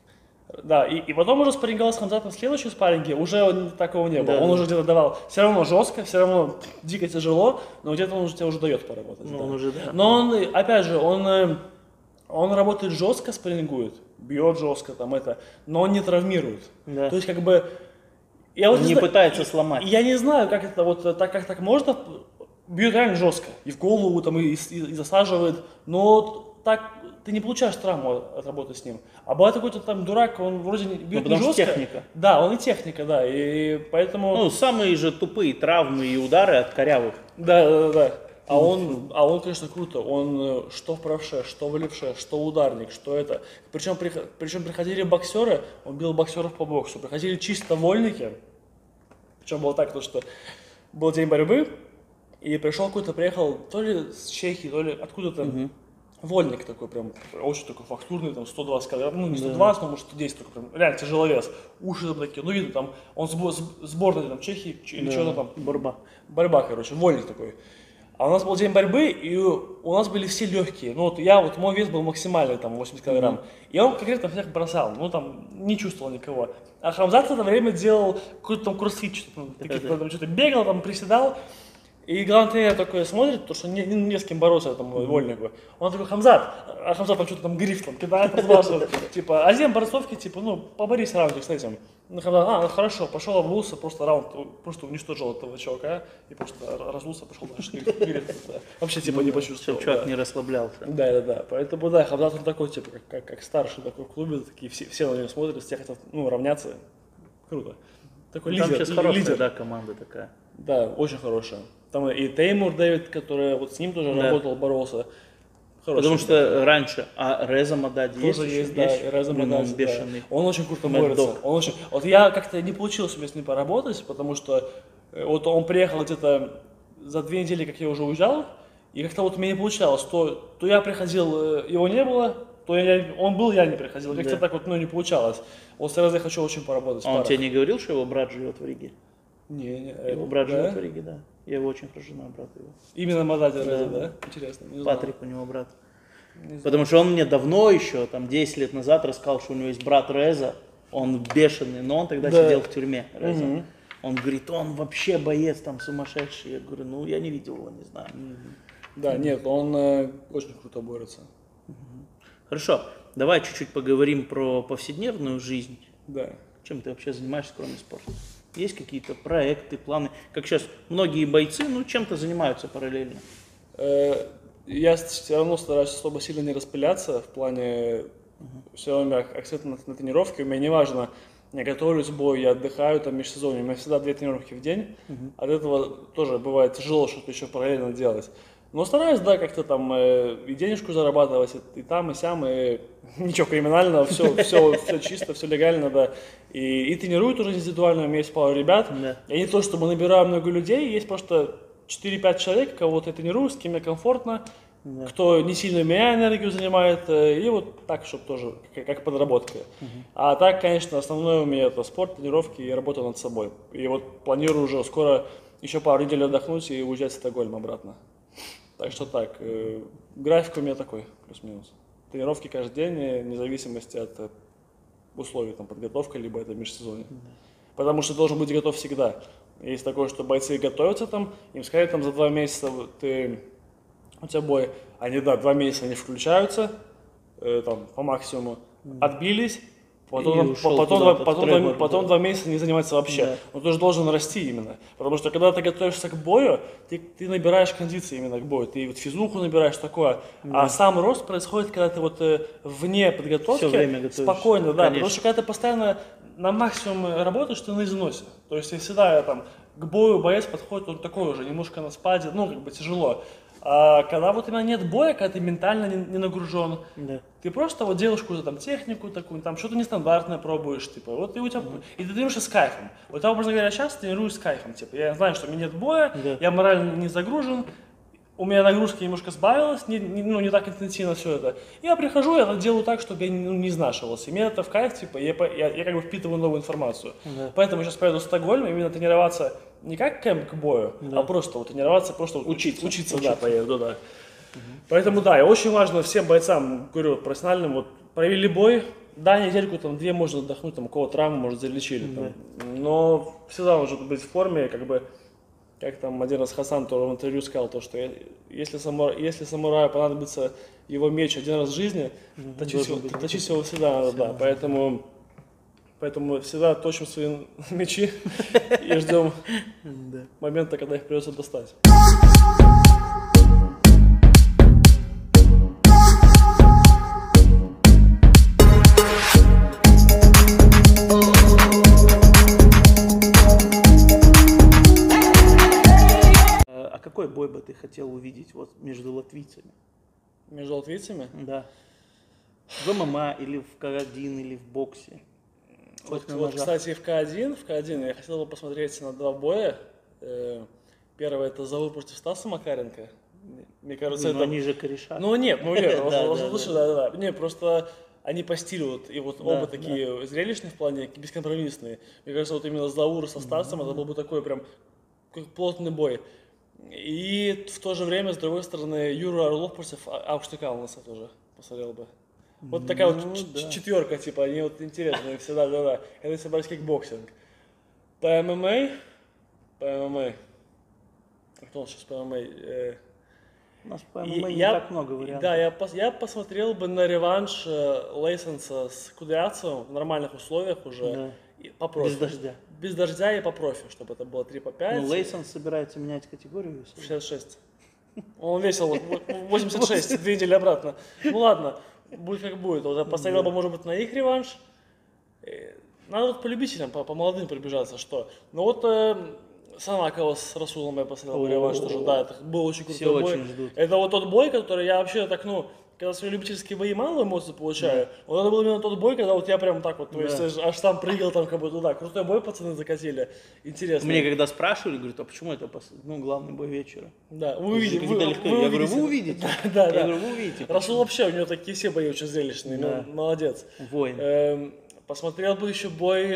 [SPEAKER 2] да, и, и потом уже спарринговал с Хамзатом в следующем спарринге, уже такого не было. Да, он да. уже где-то давал, все равно жестко, все равно дико тяжело, но где-то он уже тебя уже дает поработать. Ну, да. Он уже, да. Но он, опять же, он, он работает жестко, спаррингует, бьет жестко, там это, но он не травмирует. Да. То есть как бы... Я
[SPEAKER 1] он
[SPEAKER 2] вот
[SPEAKER 1] не
[SPEAKER 2] не
[SPEAKER 1] пытается сломать.
[SPEAKER 2] Я не знаю, как это вот так, как так можно, бьет реально жестко, и в голову там, и, и, и засаживает, но так... Ты не получаешь травму от работы с ним. А бывает какой-то там дурак, он вроде бьет
[SPEAKER 1] ну,
[SPEAKER 2] не жестко.
[SPEAKER 1] Техника.
[SPEAKER 2] Да, он и техника, да. И поэтому.
[SPEAKER 1] Ну, самые же тупые травмы и удары от корявых.
[SPEAKER 2] Да, да, да. А он, а он, конечно, круто. Он что в правше, что в левше, что ударник, что это. Причем, причем приходили боксеры, он бил боксеров по боксу. Приходили чисто вольники. Причем было так, что был день борьбы, и пришел какой-то, приехал то ли с Чехии, то ли откуда-то. Угу. Вольник такой прям, очень такой фактурный, там сто двадцать килограмм, ну не сто двадцать, да. но может сто десять, такой прям, реально тяжеловес. Уши там такие, ну видно, там, он сборной там Чехии или да. что-то там.
[SPEAKER 1] Борьба.
[SPEAKER 2] Борьба, короче, вольник такой. А у нас был день борьбы, и у нас были все легкие. Ну вот я, вот мой вес был максимальный, там, восемьдесят килограмм. Mm-hmm. И он конкретно всех бросал, ну там, не чувствовал никого. А Хамзат в это время делал какой-то там кроссфит, что-то, там, что-то бегал, там, приседал. И главный тренер такой смотрит, то что не, не, не с кем бороться этому mm-hmm. вольнику. Он такой, Хамзат, а Хамзат там что-то там гриф там кидает, разбрасывает. Типа, а зем борцовки, типа, ну, поборись раундик с этим. Ну, Хамзат, а, ну хорошо, пошел, обулся, просто раунд, просто уничтожил этого чувака, и просто разулся, пошел дальше. Вообще, типа, не почувствовал.
[SPEAKER 1] Чтобы чувак не расслаблялся.
[SPEAKER 2] Да, да, да. Поэтому, да, Хамзат, он такой, типа, как, как старший такой в клубе, такие все, все на него смотрят, все хотят, ну, равняться. Круто. Такой
[SPEAKER 1] там
[SPEAKER 2] лидер.
[SPEAKER 1] сейчас хорошая,
[SPEAKER 2] лидер.
[SPEAKER 1] Да, команда такая.
[SPEAKER 2] Да, очень хорошая. Там и Теймур Дэвид, который вот с ним тоже да. работал, боролся.
[SPEAKER 1] Хороший, Потому что да. раньше, а Реза Мадади
[SPEAKER 2] есть? Тоже есть, да, Реза Мадади,
[SPEAKER 1] он бешеный.
[SPEAKER 2] Да. Он очень круто борется. Он очень... Вот я как-то не получилось у меня с ним поработать, потому что вот он приехал где-то за две недели, как я уже уезжал, и как-то вот у меня не получалось. То, то я приходил, его не было, то я, он был, я не приходил. Как-то да. так вот ну, не получалось. Вот с Резой хочу очень поработать.
[SPEAKER 1] А он тебе не говорил, что его брат живет в Риге?
[SPEAKER 2] Не, не.
[SPEAKER 1] Его брат да? живет в Риге, да. Я его очень хорошо знаю, брат его.
[SPEAKER 2] Именно Мадади да. Реза, да? Интересно. Не
[SPEAKER 1] Патрик у него брат. Потому что он мне давно еще, там десять лет назад рассказал, что у него есть брат Реза. Он бешеный, но он тогда да. сидел в тюрьме, Реза. Угу. Он говорит, он вообще боец там сумасшедший. Я говорю, ну я не видел его, не знаю.
[SPEAKER 2] Угу. Да, нет, он э, очень круто борется.
[SPEAKER 1] Угу. Хорошо, давай чуть-чуть поговорим про повседневную жизнь.
[SPEAKER 2] Да. Чем
[SPEAKER 1] ты вообще занимаешься, кроме спорта? Есть какие-то проекты, планы? Как сейчас многие бойцы, ну, чем-то занимаются параллельно.
[SPEAKER 2] Я все равно стараюсь особо сильно не распыляться в плане, uh-huh. все равно акцент на, на тренировке. У меня не важно, я готовлюсь к бою, я отдыхаю там в межсезонье. У меня всегда две тренировки в день. Uh-huh. От этого тоже бывает тяжело что-то еще параллельно делать. Но стараюсь, да, как-то там э, и денежку зарабатывать, и, и там, и сям, и ничего криминального, все, все, все чисто, все легально, да. И, и тренирую тоже индивидуально, у меня есть пару ребят. Yeah. И не то, чтобы набираю много людей, есть просто четыре-пять человек, кого-то я тренирую, с кем мне комфортно, yeah. кто не сильно меня энергию занимает, и вот так, чтобы тоже, как, как подработка. Uh-huh. А так, конечно, основное у меня это спорт, тренировки и работа над собой. И вот планирую уже скоро еще пару недель отдохнуть и уезжать в Стокгольм обратно. Так что так, э, график у меня такой, плюс-минус. Тренировки каждый день, вне зависимости от э, условий, там, подготовка, либо это межсезонье. Mm-hmm. Потому что должен быть готов всегда. Есть такое, что бойцы готовятся там, им сказали, там, за два месяца ты, у тебя бой, они, да, два месяца они включаются, э, там, по максимуму, отбились, потом,
[SPEAKER 1] ушел
[SPEAKER 2] потом,
[SPEAKER 1] туда,
[SPEAKER 2] потом,
[SPEAKER 1] под
[SPEAKER 2] потом,
[SPEAKER 1] Тревор,
[SPEAKER 2] два, потом
[SPEAKER 1] да.
[SPEAKER 2] два месяца не заниматься вообще.
[SPEAKER 1] Да.
[SPEAKER 2] Но ты же должен расти именно. Потому что когда ты готовишься к бою, ты, ты набираешь кондиции именно к бою. Ты вот физуху набираешь такое. Да. А сам рост происходит, когда ты вот э, вне подготовки
[SPEAKER 1] Всё время готовишься.
[SPEAKER 2] спокойно, да.
[SPEAKER 1] Конечно.
[SPEAKER 2] Потому что когда ты постоянно на максимум работаешь, ты на износе. То есть я всегда я, там, к бою боец подходит, он такой уже, немножко на спаде, ну, как бы тяжело. А когда вот именно нет боя, когда ты ментально не, не нагружен,
[SPEAKER 1] Да.
[SPEAKER 2] ты просто вот делаешь какую-то там технику такую, там что-то нестандартное пробуешь, типа, вот и у тебя, mm-hmm. и ты тренируешься с кайфом. Вот я, образно говоря, сейчас тренируюсь с кайфом, типа, я знаю, что у меня нет боя,
[SPEAKER 1] Да.
[SPEAKER 2] я морально не загружен, у меня нагрузка немножко сбавилась, не, не, ну, не так интенсивно все это. Я прихожу, я это делаю так, чтобы я не, ну, не изнашивался. И мне это в кайф, типа, я, я, я как бы впитываю новую информацию.
[SPEAKER 1] Да.
[SPEAKER 2] Поэтому я сейчас поеду в Стокгольм, именно тренироваться не как кэмп к бою,
[SPEAKER 1] Да.
[SPEAKER 2] а просто вот тренироваться, просто
[SPEAKER 1] Учиться.
[SPEAKER 2] учиться,
[SPEAKER 1] Учиться.
[SPEAKER 2] да, поеду, да. Угу. Поэтому да, и очень важно всем бойцам, говорю, профессиональным, вот провели бой, да, недельку, там, две можно отдохнуть, там, у кого травму, может, залечили,
[SPEAKER 1] Да.
[SPEAKER 2] там, но всегда нужно быть в форме, как бы, как там один раз Хасан тоже в интервью сказал, то, что если, самура... если самураю понадобится его меч один раз в жизни, mm-hmm. точить, его, точить его всегда надо, всегда. Да, поэтому, поэтому всегда точим свои мечи и ждем момента, когда их придется достать.
[SPEAKER 1] Какой бой бы ты хотел увидеть вот между латвийцами?
[SPEAKER 2] Между латвийцами?
[SPEAKER 1] Да. В ММА или в К один или в боксе?
[SPEAKER 2] Вот, вот кстати, в К один, в К один я хотел бы посмотреть на два боя. Первый это Заур против Стаса Макаренко. Мне кажется,
[SPEAKER 1] ну,
[SPEAKER 2] это...
[SPEAKER 1] они же кореша.
[SPEAKER 2] Ну нет, ну нет, слушай, да, да, не, просто они по стилю, вот, и вот оба такие зрелищные в плане, бескомпромиссные. Мне кажется, вот именно Заур со Стасом, это был бы такой прям плотный бой. И в то же время, с другой стороны, Юра Орлов против Аугштека у нас тоже посмотрел бы. Вот такая ну, вот да. четверка, типа, они вот интересные всегда, да-да. Это если брать кикбоксинг. По ММА, по ММА, кто у нас сейчас по ММА? Э,
[SPEAKER 1] у нас по ММА не
[SPEAKER 2] я,
[SPEAKER 1] так много вариантов.
[SPEAKER 2] Да, я, пос, я посмотрел бы на реванш э, Лейсенса с Кудрявцевым в нормальных условиях уже. Да. По профи.
[SPEAKER 1] Без дождя.
[SPEAKER 2] Без дождя и по профи, чтобы это было три по пять.
[SPEAKER 1] Ну, Лейсон собирается менять категорию веса.
[SPEAKER 2] шестьдесят шесть. Он весил восемьдесят шесть, две недели обратно. Ну ладно, будет как будет. Вот я поставил бы, может быть, на их реванш. Надо вот по любителям, по, по молодым прибежаться, что. Ну вот э, Санакова с Расулом я поставил бы реванш тоже. Да, это был очень крутой бой.
[SPEAKER 1] Очень ждут.
[SPEAKER 2] Это вот тот бой, который я вообще так, ну, когда свои любительские бои мало эмоций получаю, да. Вот это был именно тот бой, когда вот я прям так вот, то есть да. аж там прыгал, там как бы туда. Крутой бой пацаны закатили. Интересно.
[SPEAKER 1] Мне когда спрашивали, говорят, а почему это ну, главный бой вечера?
[SPEAKER 2] Да, вы увидите. Вы,
[SPEAKER 1] вы,
[SPEAKER 2] вы
[SPEAKER 1] я говорю, вы увидите.
[SPEAKER 2] Да, да,
[SPEAKER 1] я
[SPEAKER 2] да.
[SPEAKER 1] говорю, вы увидите.
[SPEAKER 2] Расул вообще, у него такие все бои очень зрелищные, да. Ну, молодец.
[SPEAKER 1] Воин.
[SPEAKER 2] Эм, посмотрел бы еще бой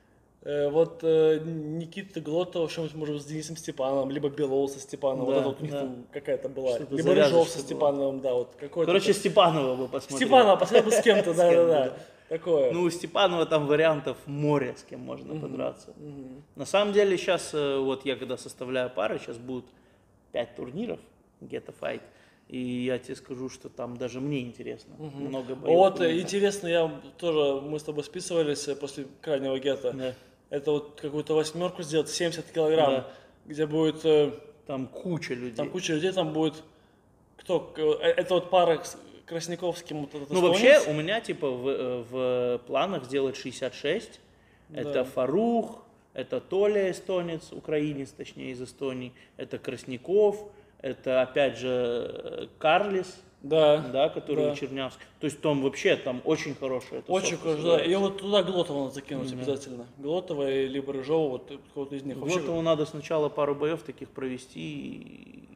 [SPEAKER 2] э, вот э, Никиты Глотова, что-нибудь, может быть, с Денисом Степановым, либо Белоу со Степановым, да, вот это вот у них да. там какая-то была. Что-то либо Рыжов со Степановым, да, вот какой-то.
[SPEAKER 1] Короче, там... Степанова бы посмотрел.
[SPEAKER 2] Степанова, посмотрел бы с кем-то, да-да-да. Такое.
[SPEAKER 1] Ну, у Степанова там вариантов море, с кем можно uh-huh. подраться. Uh-huh. На самом деле, сейчас, вот я когда составляю пары, сейчас будут пять турниров, Get a Fight, и я тебе скажу, что там даже мне интересно, uh-huh. много боев.
[SPEAKER 2] Вот, интересно, я тоже, мы с тобой списывались после крайнего гетто, да. Это вот какую-то восьмерку сделать, семьдесят килограмм, да. Где будет...
[SPEAKER 1] Там куча людей.
[SPEAKER 2] Там куча людей, там будет... Кто? Это вот пара... Красниковским вот этот
[SPEAKER 1] ну, вообще, у меня, типа, в, в планах сделать шестьдесят шесть. Да. Это Фарух, это Толя эстонец, украинец, точнее, из Эстонии. Это Красников, это, опять же, Карлис,
[SPEAKER 2] да,
[SPEAKER 1] да, который
[SPEAKER 2] да.
[SPEAKER 1] Чернявский. То есть, там вообще, там очень хорошая
[SPEAKER 2] очень хорошая, да. И вот туда Глотова надо закинуть mm-hmm. обязательно. Глотова, либо Рыжова, вот кого-то из них.
[SPEAKER 1] Глотову вообще... надо сначала пару боев таких провести и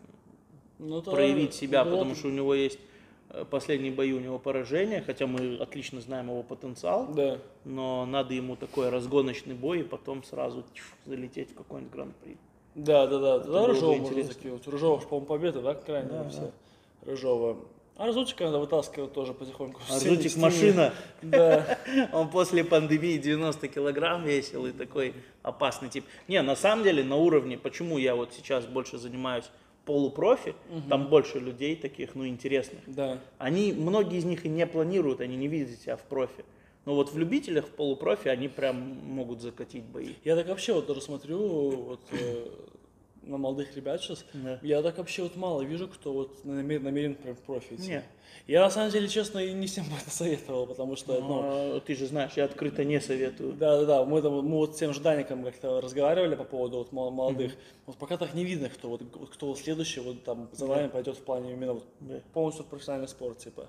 [SPEAKER 1] ну, проявить себя, Глотов... потому что у него есть... Последний бой у него поражение, хотя мы отлично знаем его потенциал,
[SPEAKER 2] да.
[SPEAKER 1] Но надо ему такой разгоночный бой и потом сразу тьф, залететь в какой-нибудь гран-при.
[SPEAKER 2] Да, да, да. Тогда Рыжова можно закинуть. Рыжова, по-моему, победа, да, крайне да, все. Да. Рыжова. А Арзутика надо вытаскивать тоже потихоньку.
[SPEAKER 1] Арзутик машина.
[SPEAKER 2] Да.
[SPEAKER 1] Он после пандемии девяносто килограмм весил и такой опасный тип. Не, на самом деле на уровне, почему я вот сейчас больше занимаюсь полупрофи, угу. там больше людей таких, ну, интересных.
[SPEAKER 2] Да.
[SPEAKER 1] Они, многие из них и не планируют, они не видят себя в профи. Но вот в любителях, в полупрофи, они прям могут закатить бои.
[SPEAKER 2] Я так вообще вот тоже смотрю вот, э, на молодых ребят сейчас. Да. Я так вообще вот мало вижу, кто вот намерен, намерен прям в профи идти.
[SPEAKER 1] Нет.
[SPEAKER 2] Я на самом деле, честно, и не всем бы это советовал, потому что...
[SPEAKER 1] Ну, ну, ты же знаешь, я открыто не советую.
[SPEAKER 2] Да-да-да, мы, там, мы вот с тем же Даником как-то разговаривали по поводу вот молодых. Mm-hmm. Вот пока так не видно, кто вот, кто вот следующий вот там за нами yeah. пойдет в плане именно вот yeah. полностью в профессиональный спорт, типа.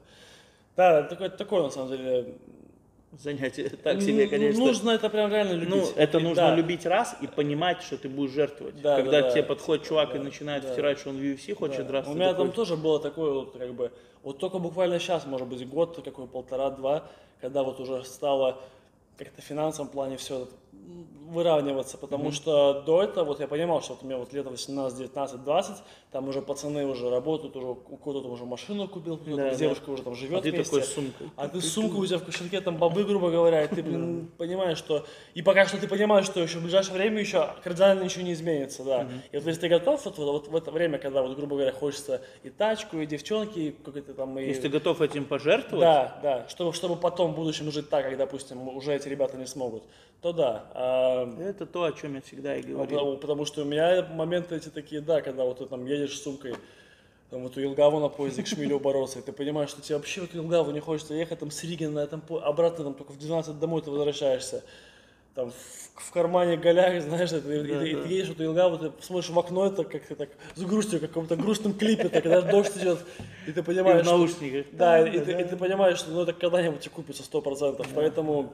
[SPEAKER 2] Да, такое, такое на самом деле...
[SPEAKER 1] Занятие так себе, конечно.
[SPEAKER 2] Нужно это прям реально любить.
[SPEAKER 1] Ну, это
[SPEAKER 2] и,
[SPEAKER 1] нужно
[SPEAKER 2] да.
[SPEAKER 1] любить раз и понимать, что ты будешь жертвовать.
[SPEAKER 2] Да,
[SPEAKER 1] Когда
[SPEAKER 2] да,
[SPEAKER 1] к тебе
[SPEAKER 2] да.
[SPEAKER 1] подходит чувак
[SPEAKER 2] да,
[SPEAKER 1] и начинает
[SPEAKER 2] да.
[SPEAKER 1] втирать, что он в ю эф си хочет
[SPEAKER 2] да.
[SPEAKER 1] драться.
[SPEAKER 2] У меня
[SPEAKER 1] такой...
[SPEAKER 2] там тоже было такое вот как бы, вот только буквально сейчас, может быть, год, какой полтора-два, когда вот уже стало как-то в финансовом плане все выравниваться, потому mm-hmm. что до этого вот я понимал, что вот у меня вот лето восемнадцать, девятнадцать, двадцать, там уже пацаны уже работают, уже у кого-то уже машину купил, кто-то да, девушка да. уже там живет
[SPEAKER 1] а ты
[SPEAKER 2] вместе.
[SPEAKER 1] такой с сумкой.
[SPEAKER 2] А ты с сумкой, у тебя в кошельке там бобы, грубо говоря, и ты, блин, понимаешь, что... И пока что ты понимаешь, что еще в ближайшее время еще кардинально ничего не изменится, да. Mm-hmm. И вот если ты готов, вот, вот в это время, когда вот, грубо говоря, хочется и тачку, и девчонки, и какой-то там... И...
[SPEAKER 1] Если ты готов этим пожертвовать?
[SPEAKER 2] Да, да, чтобы, чтобы потом в будущем жить так, как, допустим, уже эти ребята не смогут, то да. А...
[SPEAKER 1] Это то, о чем я всегда и говорил.
[SPEAKER 2] Потому, потому что у меня моменты эти такие, да, когда вот ты там едешь с сумкой, там вот у Елгаву на поезде к Шмелю бороться, и ты понимаешь, что тебе вообще вот Елгаву не хочется ехать, там с Риги на этом, обратно там только в двенадцать домой ты возвращаешься. Там в, в кармане голяк, знаешь, это, да, и, да. и ты едешь, вот Елгаву, ты смотришь в окно, это как-то так с грустью, в каком-то грустном клипе, так, когда дождь идет, и ты понимаешь,
[SPEAKER 1] и в наушниках.
[SPEAKER 2] Что, да, и, да, и, да. Ты, и ты понимаешь, что ну, это когда-нибудь окупится сто процентов, да. поэтому...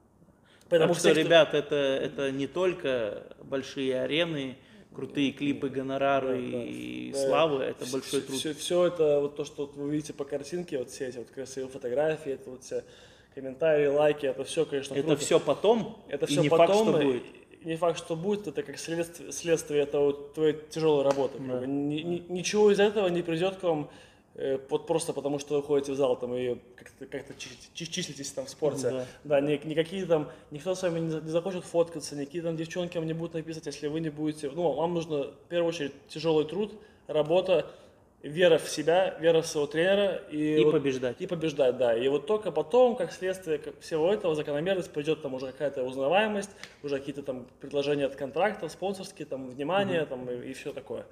[SPEAKER 1] Потому что, ребят, кто... это, это не только большие арены, крутые клипы, гонорары да, да. и да. славы, это все, большой труд.
[SPEAKER 2] Все, все это, вот то, что вы видите по картинке, вот все эти вот красивые фотографии, это вот все комментарии, лайки, это все, конечно,
[SPEAKER 1] это
[SPEAKER 2] круто.
[SPEAKER 1] все потом,
[SPEAKER 2] это
[SPEAKER 1] и
[SPEAKER 2] все
[SPEAKER 1] не
[SPEAKER 2] потом,
[SPEAKER 1] факт, что будет.
[SPEAKER 2] Не факт, что будет, это как следствие, следствие этого вот твоей тяжелой работы. Да. Как бы. Ни, ни, ничего из этого не придет к вам э, вот просто потому, что вы ходите в зал там, и как-то, как-то числитесь там в спорте. Да, да ни, никакие там, никто с вами не, не захочет фоткаться, никакие там девчонки вам не будут написать, если вы не будете. Ну, вам нужно в первую очередь тяжелый труд, работа, вера в себя, вера в своего тренера. И,
[SPEAKER 1] и
[SPEAKER 2] вот,
[SPEAKER 1] побеждать.
[SPEAKER 2] И побеждать, да. И вот только потом, как следствие всего этого, закономерность, придет там уже какая-то узнаваемость, уже какие-то там предложения от контрактов, спонсорские, там, внимание, mm-hmm. там, и, и все такое.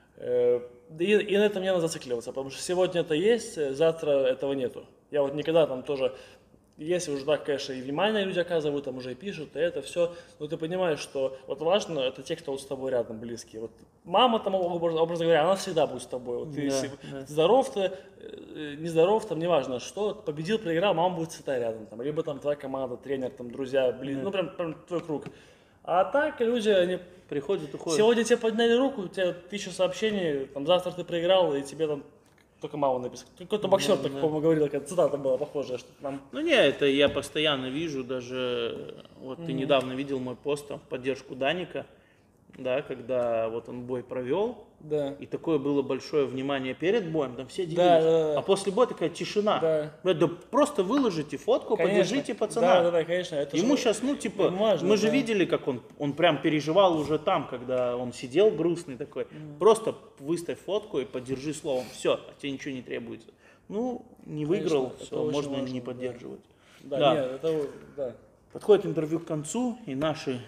[SPEAKER 2] И, и на этом не надо зацикливаться, потому что сегодня это есть, завтра этого нету. Я вот никогда там тоже... Если уже так, конечно, и внимание люди оказывают, там уже и пишут, и это все, но ты понимаешь, что вот важно, это те, кто вот с тобой рядом, близкие. Вот мама, там, образно, образно говоря, она всегда будет с тобой. Вот ты да, да. здоров ты, нездоров, там, неважно что, победил, проиграл, мама будет всегда рядом. Там, либо там твоя команда, тренер, там, друзья, блин, да. ну прям, прям твой круг. А так люди, они
[SPEAKER 1] приходят, уходят.
[SPEAKER 2] Сегодня тебе подняли руку, у тебя тысяча сообщений, там, завтра ты проиграл, и тебе там только мало написано. Какой-то боксер, ну, так, да. по-моему, говорил, какая-то цитата была похожая, что там...
[SPEAKER 1] Ну не, это я постоянно вижу, даже вот mm-hmm. ты недавно видел мой пост там, в поддержку Даника, да, когда вот он бой провел,
[SPEAKER 2] да.
[SPEAKER 1] и такое было большое внимание перед боем, там все делились,
[SPEAKER 2] да, да, да.
[SPEAKER 1] а после боя такая тишина.
[SPEAKER 2] Да.
[SPEAKER 1] Да просто выложите фотку, конечно. Поддержите пацана.
[SPEAKER 2] Да, да, да, конечно. Это
[SPEAKER 1] Ему
[SPEAKER 2] же...
[SPEAKER 1] сейчас, ну типа,
[SPEAKER 2] важно,
[SPEAKER 1] мы же
[SPEAKER 2] да.
[SPEAKER 1] видели, как он, он прям переживал уже там, когда он сидел грустный такой. Mm. Просто выставь фотку и поддержи словом, все, от тебя ничего не требуется. Ну, не выиграл, конечно, все, можно важно, не поддерживать.
[SPEAKER 2] Да, да. Нет, это, да.
[SPEAKER 1] Подходит интервью к концу, и наши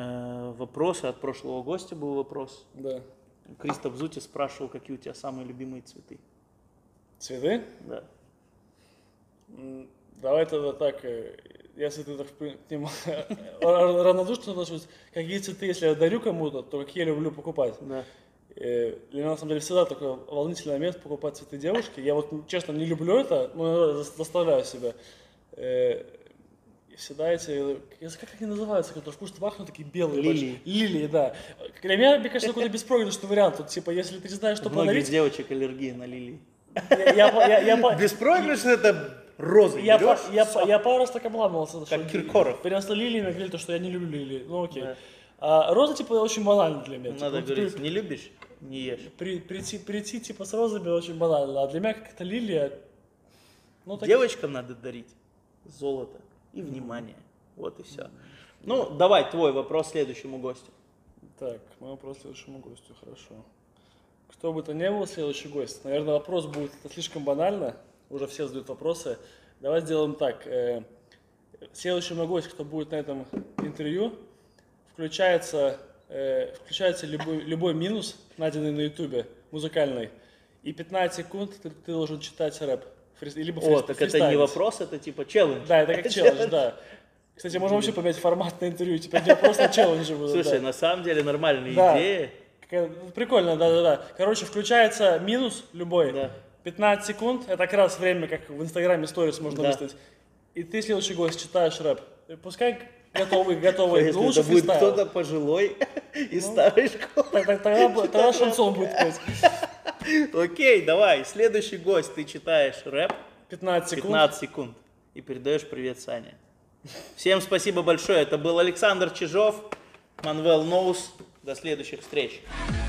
[SPEAKER 1] э, вопросы, от прошлого гостя был вопрос.
[SPEAKER 2] Да.
[SPEAKER 1] Кристоф Зути спрашивал, какие у тебя самые любимые цветы.
[SPEAKER 2] Цветы?
[SPEAKER 1] Да.
[SPEAKER 2] Давай тогда так, если ты так равнодушно отношусь, какие цветы, если я дарю кому-то, то какие я люблю покупать.
[SPEAKER 1] Да.
[SPEAKER 2] Для меня, на самом деле, всегда такой волнительный момент покупать цветы девушки. Я вот, честно, не люблю это, но заставляю себя. Всегда эти, как они называются, которые вкусно пахнут, такие белые.
[SPEAKER 1] Лилии.
[SPEAKER 2] Большие. Лилии, да. Для меня, мне кажется, какой-то беспроигрышный вариант. Вот, типа, если ты не знаешь, что подарить...
[SPEAKER 1] Многих девочек аллергия на лилии.
[SPEAKER 2] Беспроигрышный
[SPEAKER 1] это розы
[SPEAKER 2] я, берешь, я, я, я пару раз так обламывался.
[SPEAKER 1] Как что Киркоров.
[SPEAKER 2] Перенесло лилии, мне говорили, что я не люблю лилии. Ну окей. Да. А роза, типа, очень банальна для меня.
[SPEAKER 1] Надо
[SPEAKER 2] типа,
[SPEAKER 1] говорить,
[SPEAKER 2] при,
[SPEAKER 1] не любишь, не ешь.
[SPEAKER 2] При, прийти, прийти, типа, с розами очень банально. А для меня как-то лилия...
[SPEAKER 1] Ну, так... Девочкам надо дарить золото и внимание. Вот и все. Ну, давай твой вопрос следующему гостю.
[SPEAKER 2] Так, мой вопрос следующему гостю, хорошо. Кто бы то ни был следующий гость, наверное, вопрос будет это слишком банально, уже все задают вопросы. Давай сделаем так. Э, следующий мой гость, кто будет на этом интервью, включается, э, включается любой, любой минус, найденный на ютубе, музыкальный, и пятнадцать секунд ты, ты должен читать рэп. Фриз, либо
[SPEAKER 1] О, так это не вопрос, это типа челлендж.
[SPEAKER 2] Да, это как челлендж, да. Кстати, можно вообще поменять формат на интервью, теперь не просто челленджи будут.
[SPEAKER 1] Слушай,
[SPEAKER 2] да.
[SPEAKER 1] на самом деле нормальная
[SPEAKER 2] Да.
[SPEAKER 1] идея.
[SPEAKER 2] Прикольно, да-да-да. Короче, включается минус любой.
[SPEAKER 1] Да.
[SPEAKER 2] пятнадцать секунд, это как раз время, как в Инстаграме сторис можно
[SPEAKER 1] Да.
[SPEAKER 2] выставить. И ты следующий гость читаешь рэп. Пускай готовый, готовый.
[SPEAKER 1] Если
[SPEAKER 2] Лучше
[SPEAKER 1] это будет
[SPEAKER 2] фристайл.
[SPEAKER 1] кто-то пожилой из старой школы.
[SPEAKER 2] Так- так- Тогда, бу- тогда шансон будет петь.
[SPEAKER 1] Окей, давай, следующий гость, ты читаешь рэп.
[SPEAKER 2] пятнадцать секунд.
[SPEAKER 1] пятнадцать секунд. И передаешь привет Сане. Всем спасибо большое. Это был Александр Чижов, Манвел Ноус. До следующих встреч.